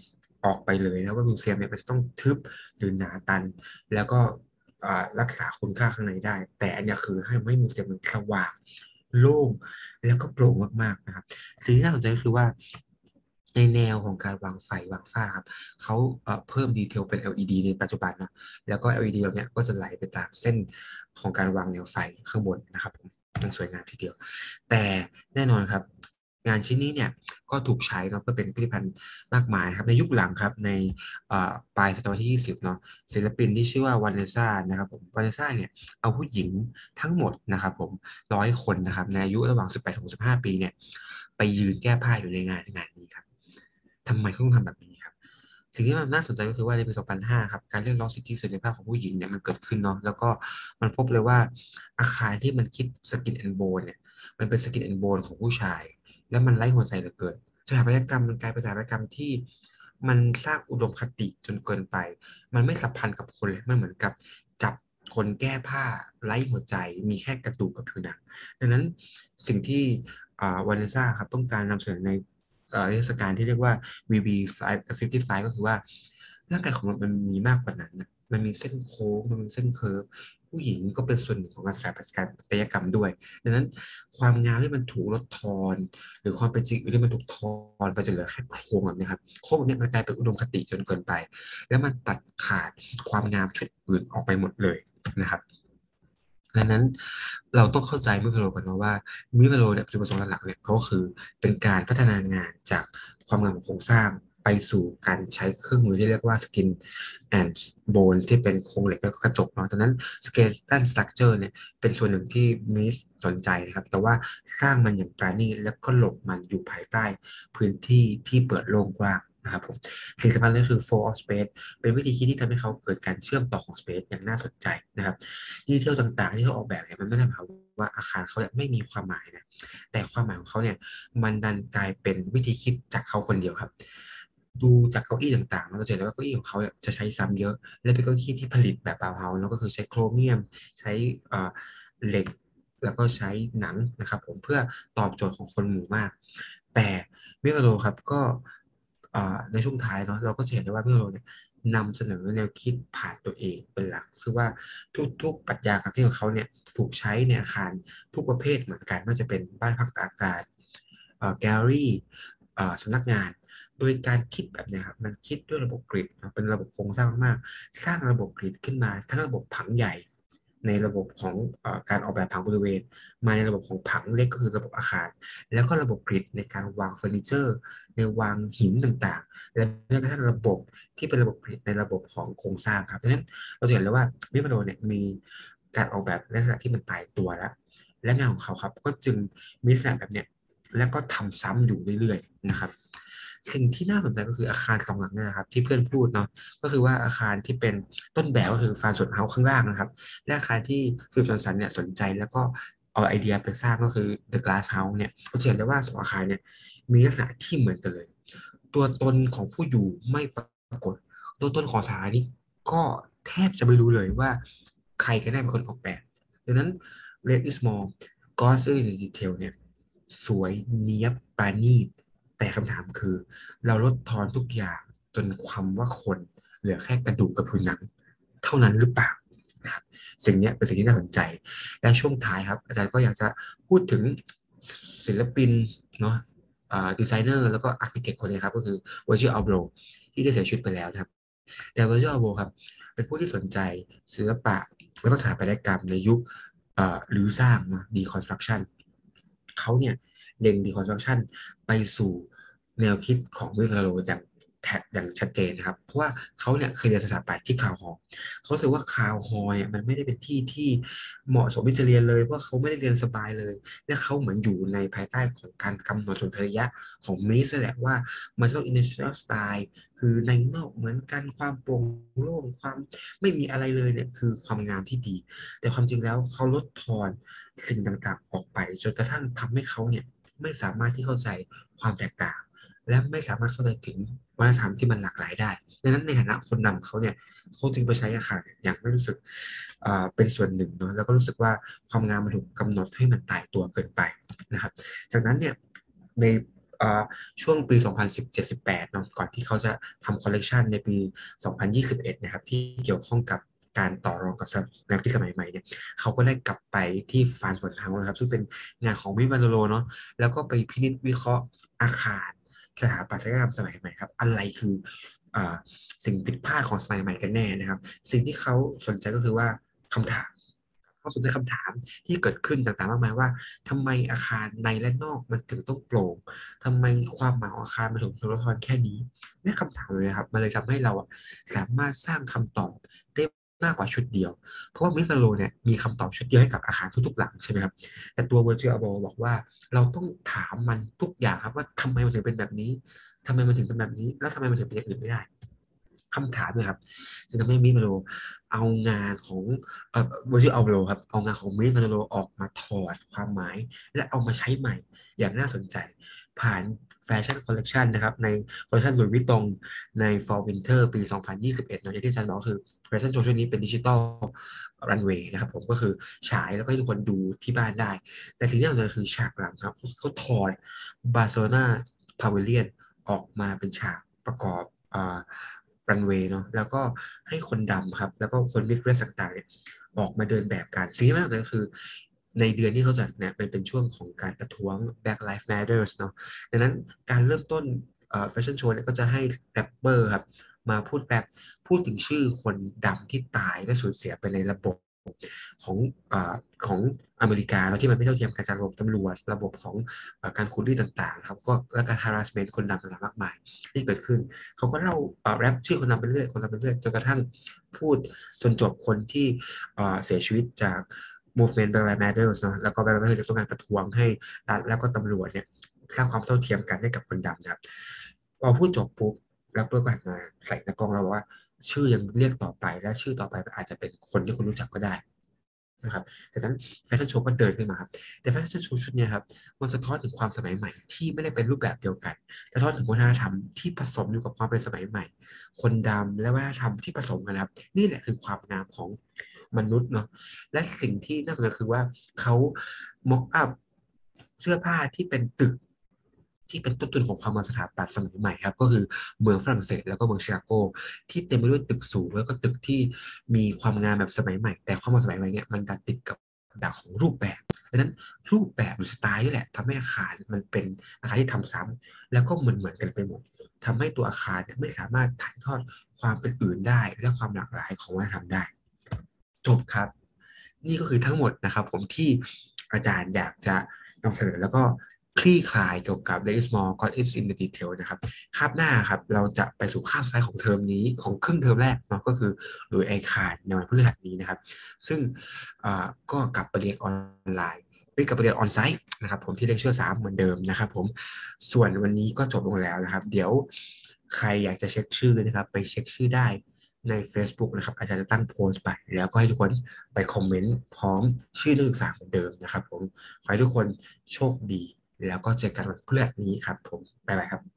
ออกไปเลยนะว่ามิวเซียมเนี่ยมันจะต้องทึบหรือหนาตันแล้วก็รักษาคุณค่าข้างในได้แต่อันนี้คือให้ไม่มิวเซียมมันสว่างโล่งแล้วก็โปร่งมากๆนะครับสิ่งที่น่าสนใจก็คือว่าในแนวของการวางไฟวางฝ้าครับเขาเเพิ่มดีเทลเป็น แอล อี ดี ในปัจจุบันนะแล้วก็ แอล อี ดี แบบเนี้ยก็จะไหลไปตามเส้นของการวางแนวไฟข้างบนนะครับผมมันสวยงามทีเดียวแต่แน่นอนครับงานชิ้นนี้เนี่ยก็ถูกใช้เนาะเพื่อเป็นพิพิธภัณฑ์มากมายครับในยุคหลังครับในปลายศตวรรษที่ยี่สิบเนาะศิลปินที่ชื่อว่าวานเนซ่านะครับผมวานเนซ่าเนี่ยเอาผู้หญิงทั้งหมดนะครับผมร้อยคนนะครับในอายุระหว่างสิบแปดถึงสิบห้าปีเนี่ยไปยืนแก้ผ้าอยู่ในงานงานนี้ครับทำไมเขาต้องทำแบบนี้ครับสิ่งที่มันน่าสนใจก็คือว่าในปีสองพันห้าครับการเรียกร้องสิทธิเสรีภาพของผู้หญิงเนี่ยมันเกิดขึ้นเนาะแล้วก็มันพบเลยว่าอาคารที่มันคิดสกินแอนด์โบนเนี่ยมันเป็นสกินแอนด์โบนของผู้ชายแล้วมันไร้หัวใจเหลือเกินสถาปัตยกรรมมันกลายเป็นสถาปัตยกรรมที่มันสร้างอุดมคติจนเกินไปมันไม่สัมพันธ์กับคนเลยมันเหมือนกับจับคนแก้ผ้าไร้หัวใจมีแค่กระดูกกับผิวหนังดังนั้นสิ่งที่วานเนซ่าครับต้องการนำเสนอในเทศกาลที่เรียกว่า วี บี ห้าสิบห้า ก็คือว่าร่างกายของเรามันมีมากกว่านั้นนะมันมีเส้นโค้งมันมีเส้นเคิร์ฟผู้หญิงก็เป็นส่วนหนึ่งของงานสถาปัตยกรรมด้วยดังนั้นความงามที่มันถูกลดทอนหรือความเป็นจริงที่มันถูกทอนไปจนเหลือแค่โครงแบบนี้ครับโครงแบบนี้มันกลายเป็นอุดมคติจนเกินไปแล้วมันตัดขาดความงามชุดอื่นออกไปหมดเลยนะครับดังนั้นเราต้องเข้าใจมิเวโลกันนะว่ามิเวโลเนี่ยจุดประสงค์หลักๆเนี่ยก็คือเป็นการพัฒนางานจากความงามของโครงสร้างไปสู่การใช้เครื่องมือที่เรียกว่า skin and bone ที่เป็นโครงเหล็กและกระจกเนาะดังนั้น skeleton structure เนี่ยเป็นส่วนหนึ่งที่มิสสนใจนะครับแต่ว่าสร้างมันอย่างปราณีตแล้วก็หลบมันอยู่ภายใต้พื้นที่ที่เปิดโล่งกว้างนะครับผมสิ่งสำคัญเลยคือ flow of space เป็นวิธีคิดที่ทำให้เขาเกิดการเชื่อมต่อของ space อย่างน่าสนใจนะครับดีเทลต่างๆที่เขาออกแบบเนี่ยมันไม่ได้หมายความว่าอาคารเขาเนี่ยไม่มีความหมายนะแต่ความหมายของเขาเนี่ยมันดันกลายเป็นวิธีคิดจากเขาคนเดียวครับดูจากเก้าอี้ต่างๆเราจะเห็นว่าเก้าอี้ของเขาเนี่ยจะใช้ซ้ำเยอะและเป็นเก้าอี้ที่ผลิตแบบบาวเฮาส์แล้วก็คือใช้โครเมียมใช้เหล็กแล้วก็ใช้หนังนะครับผมเพื่อตอบโจทย์ของคนหมู่มากแต่มิเวโรครับก็ในช่วงท้ายเนาะเราก็จะเห็นได้ว่ามิเวโรเนี่ยนำเสนอแนวคิดผ่านตัวเองเป็นหลักคือว่าทุกๆปรัชญาการที่ของเขาเนี่ยถูกใช้ในอาคารทุกประเภทเหมือนกันไม่ว่าจะเป็นบ้านพักตากอากาศแกลเลอรี่สำนักงานโดยการคิดแบบเนี้ยครับมันคิดด้วยระบบกริดเป็นระบบโครงสร้างมากๆสร้างระบบกริดขึ้นมาทั้งระบบผังใหญ่ในระบบของเอการออกแบบผังบริเวณมาในระบบของผังเล็กก็คือระบบอาคารแล้วก็ระบบกริดในการวางเฟอร์นิเจอร์ในวางหินต่างๆและแม้กระทั่งระบบที่เป็นระบบกริดในระบบของโครงสร้างครับดังนั้นเราจะเห็นเลยว่ามิโมโนเนี่ยมีการออกแบบลักษณะที่มันตายตัวแล้วและงานของเขาครับก็จึงมีลักษณะแบบเนี้ยแล้วก็ทำซ้ำอยู่เรื่อยๆนะครับสิ่งที่น่าสนใจก็คืออาคารสองหลังเนี่ยนะครับที่เพื่อนพูดเนาะก็คือว่าอาคารที่เป็นต้นแบบก็คือฟานสวนเฮาส์ข้างล่างนะครับและอาคารที่ฟิลิปจอห์นสันเนี่ยสนใจแล้วก็เอาไอเดียไปสร้างก็คือ The Glass House เนี่ยเราจะเห็นได้ว่าสองอาคารเนี่ยมีลักษณะที่เหมือนกันเลยตัวตนของผู้อยู่ไม่ปรากฏตัวตนของสถานีก็แทบจะไม่รู้เลยว่าใครกันแน่เป็นคนออกแบบดังนั้น Red is Small God s in the Detail เนี่ยสวยเนียบปราณีตแต่คำถามคือเราลดทอนทุกอย่างจนความว่าคนเหลือแค่กระดูกกับผิวหนังเท่านั้นหรือเปล่านะครับสิ่งนี้เป็นสิ่งที่น่าสนใจและช่วงท้ายครับอาจารย์ก็อยากจะพูดถึงศิลปินเนาะดีไซเนอร์แล้วก็อาร์เคเต็กคนนี้ครับก็คือ Virgil Abloh ที่ได้เสียชีวิตไปแล้วนะครับแต่ Virgil Abloh ครับเป็นผู้ที่สนใจศิลปะและก็สถาปัตยกรรมในยุคหรือสร้างนะ deconstruction เขาเนี่ยเล็ง deconstruction ไปสู่แนวคิดของวิฟาโรอย่างแท็กอย่างชัดเจนนะครับเพราะว่าเขาเนี่ยเคยเรียนสถาปัตย์ที่คาวฮอลเขารู้สึกว่าคาวฮอลเนี่ยมันไม่ได้เป็นที่ที่เหมาะสมที่จะเรียนเลยเพราะเขาไม่ได้เรียนสบายเลยและเขาเหมือนอยู่ในภายใต้ของการกำหนดสุนทรียะของมิสแหละว่ามันต้อง industrial style คือในนอกเหมือนกันความโปร่งโล่งความไม่มีอะไรเลยเนี่ยคือความงามที่ดีแต่ความจริงแล้วเขาลดทอนสิ่งต่างๆออกไปจนกระทั่งทำให้เขาเนี่ยไม่สามารถที่เข้าใจความแตกต่างและไม่สามารถเข้าใจถึงวัฒนธรรมที่มันหลากหลายได้ดังนั้นในฐานะคนนำเขาเนี่ยเขาจึงไปใช้อาคารอย่างไม่รู้สึกเป็นส่วนหนึ่งเนาะแล้วก็รู้สึกว่าความงามมันถูกกำหนดให้มันตายตัวเกินไปนะครับจากนั้นเนี่ยในอ่าช่วงปี สองพันสิบเจ็ด-สิบแปด เนาะก่อนที่เขาจะทำคอลเลกชันในปี สองพันยี่สิบเอ็ด นะครับที่เกี่ยวข้องกับการต่อรองกับนักที่สมัยใหม่เนี่ยเขาก็ได้กลับไปที่ฟรานซ์ฟอร์ตเฮาส์นะครับซึ่งเป็นงานของมิวานโลเนาะแล้วก็ไปพินิจวิเคราะห์อาคารสถาปัตยกรรมสมัยใหม่ครับอะไรคืออ่าสิ่งผิดพลาดของสมัยใหม่กันแน่นะครับสิ่งที่เขาสนใจก็คือว่าคำถาม เขาสนใจคำถามที่เกิดขึ้นต่างๆมากมายว่าทำไมอาคารในและนอกมันถึงต้องโปร่งทำไมความหมายของอาคารมันถึงถูกละครแค่นี้นี่คำถามเลยครับมันเลยทำให้เราอะสามารถสร้างคำตอบได้มากกว่าชุดเดียวเพราะว่ามิสโลเนี่ยมีคำตอบชุดเดียวให้กับอาคารทุกๆหลังใช่ไหมครับแต่ตัว Virtual Abloh บอกว่าเราต้องถามมันทุกอย่างครับว่าทำไมมันถึงเป็นแบบนี้ทำไมมันถึงเป็นแบบนี้แล้วทำไมมันถึงเป็นอย่างอื่นไม่ได้คำถามเนะครับจะทำให้มิสโลเอางานของ เอ่อ Virgil Abloh ครับเอางานของ Marie Vanderlo ออกมาถอดความหมายและเอามาใช้ใหม่อย่างน่าสนใจผ่านแฟชั่นคอลเลกชันนะครับในคอลเลกชันหลุยส์วิตตงใน Fall Winter ปี สองพันยี่สิบเอ็ด เนอะอย่างที่อาจารย์บอกคือแฟชั่นโชว์ช่วงนี้เป็นดิจิตอลรันเวย์นะครับผมก็คือฉายแล้วก็ให้ทุกคนดูที่บ้านได้แต่สิ่งที่สำคัญคือฉากหลังครับเขาถอดบาร์เซโลนาพาวิเลียนออกมาเป็นฉากประกอบอ่า รันเวย์เนาะแล้วก็ให้คนดำครับแล้วก็คนมิกซ์เรสต่างๆเนี่ยออกมาเดินแบบกันสิ่งที่น่าสนใจก็คือในเดือนที่เขาจัดเนี่ยเป็นเป็นช่วงของการประท้วง Black Lives Matters เนาะดังนั้นการเริ่มต้นแฟชั่นโชว์เนี่ยก็จะให้แรปเปอร์ครับมาพูดแรปพูดถึงชื่อคนดำที่ตายและสูญเสียไปในระบบของอ่าของอเมริกาแล้วที่มันไม่เท่าเทียมกันจากระบบตำรวจระบบของเอ่อการคูลลี่ต่างๆครับก็และการ harassment คนดำต่างๆมากมายที่เกิดขึ้น เขาก็เล่าเอ่อแรปชื่อคนนำไปเรื่อยคนนำไปเรื่อยจนกระทั่งพูดจนจบคนที่เอ่อเสียชีวิตจาก movement Black Lives Matter เนอะแล้วก็ Black Lives Matter ต้องการประท้วงให้รัฐแล้วก็ตำรวจเนี่ยสร้างความเท่าเทียมกันให้กับคนดำนะครับพอพูดจบปุ๊บแรปเปอร์ก็หันมาใส่หน้ากล้องเราบอกว่าชื่อยังเรียกต่อไปและชื่อต่อไปอาจจะเป็นคนที่คุณรู้จักก็ได้นะครับจากนั้นแฟชั่นโชว์ก็เดินขึ้นมาครับแต่แฟชั่นโชว์ชุดเนี้ครับมันสะท้อนถึงความสมัยใหม่ที่ไม่ได้เป็นรูปแบบเดียวกัน สะท้อนถึงวัฒนธรรมที่ผสมอยู่กับความเป็นสมัยใหม่ คนดำและวัฒนธรรมที่ผสมกันครับนี่แหละคือความงามของมนุษย์เนาะและสิ่งที่น่าสนใจคือว่าเขาม็อกอัพเสื้อผ้าที่เป็นตึกที่เป็นต้นทุนของความงามสถาปัตย์สมัยใหม่ครับก็คือเมืองฝรั่งเศสแล้วก็เมืองชิคาโกที่เต็มไปด้วยตึกสูงแล้วก็ตึกที่มีความงามแบบสมัยใหม่แต่ความงามสมัยใหม่เนี่ยมันดันติดกับดักของรูปแบบดังนั้นรูปแบบหรือสไตล์นี่แหละทำให้อาคารมันเป็นอาคารที่ทำซ้ำ แล้วก็เหมือนเหมือนกันไปหมดทำให้ตัวอาคารเนี่ยไม่สามารถถ่ายทอดความเป็นอื่นได้และความหลากหลายของวัฒนธรรมได้จบครับนี่ก็คือทั้งหมดนะครับผมที่อาจารย์อยากจะนำเสนอแล้วก็คลี่คลายเกี่ยวกับ Less is More God is in the Detail นะครับคาบหน้าครับเราจะไปสู่คาบสุดท้ายของเทอมนี้ของครึ่งเทอมแรกเนาะก็คือโดยไอคานในวันพฤหัสนี้นะครับซึ่งก็กลับไปเรียนออนไลน์ ไปกับเรียนออนไซต์นะครับผมที่เลคเชอร์สามเหมือนเดิมนะครับผมส่วนวันนี้ก็จบลงแล้วนะครับเดี๋ยวใครอยากจะเช็คชื่อนะครับไปเช็คชื่อได้ใน Facebook นะครับอาจารย์จะตั้งโพสต์ไปแล้วก็ให้ทุกคนไปคอมเมนต์พร้อมชื่อนักศึกษาเหมือนเดิมนะครับผมขอให้ทุกคนโชคดีแล้วก็เจอกันวันพฤหัสนี้ครับผมบ๊ายบายครับ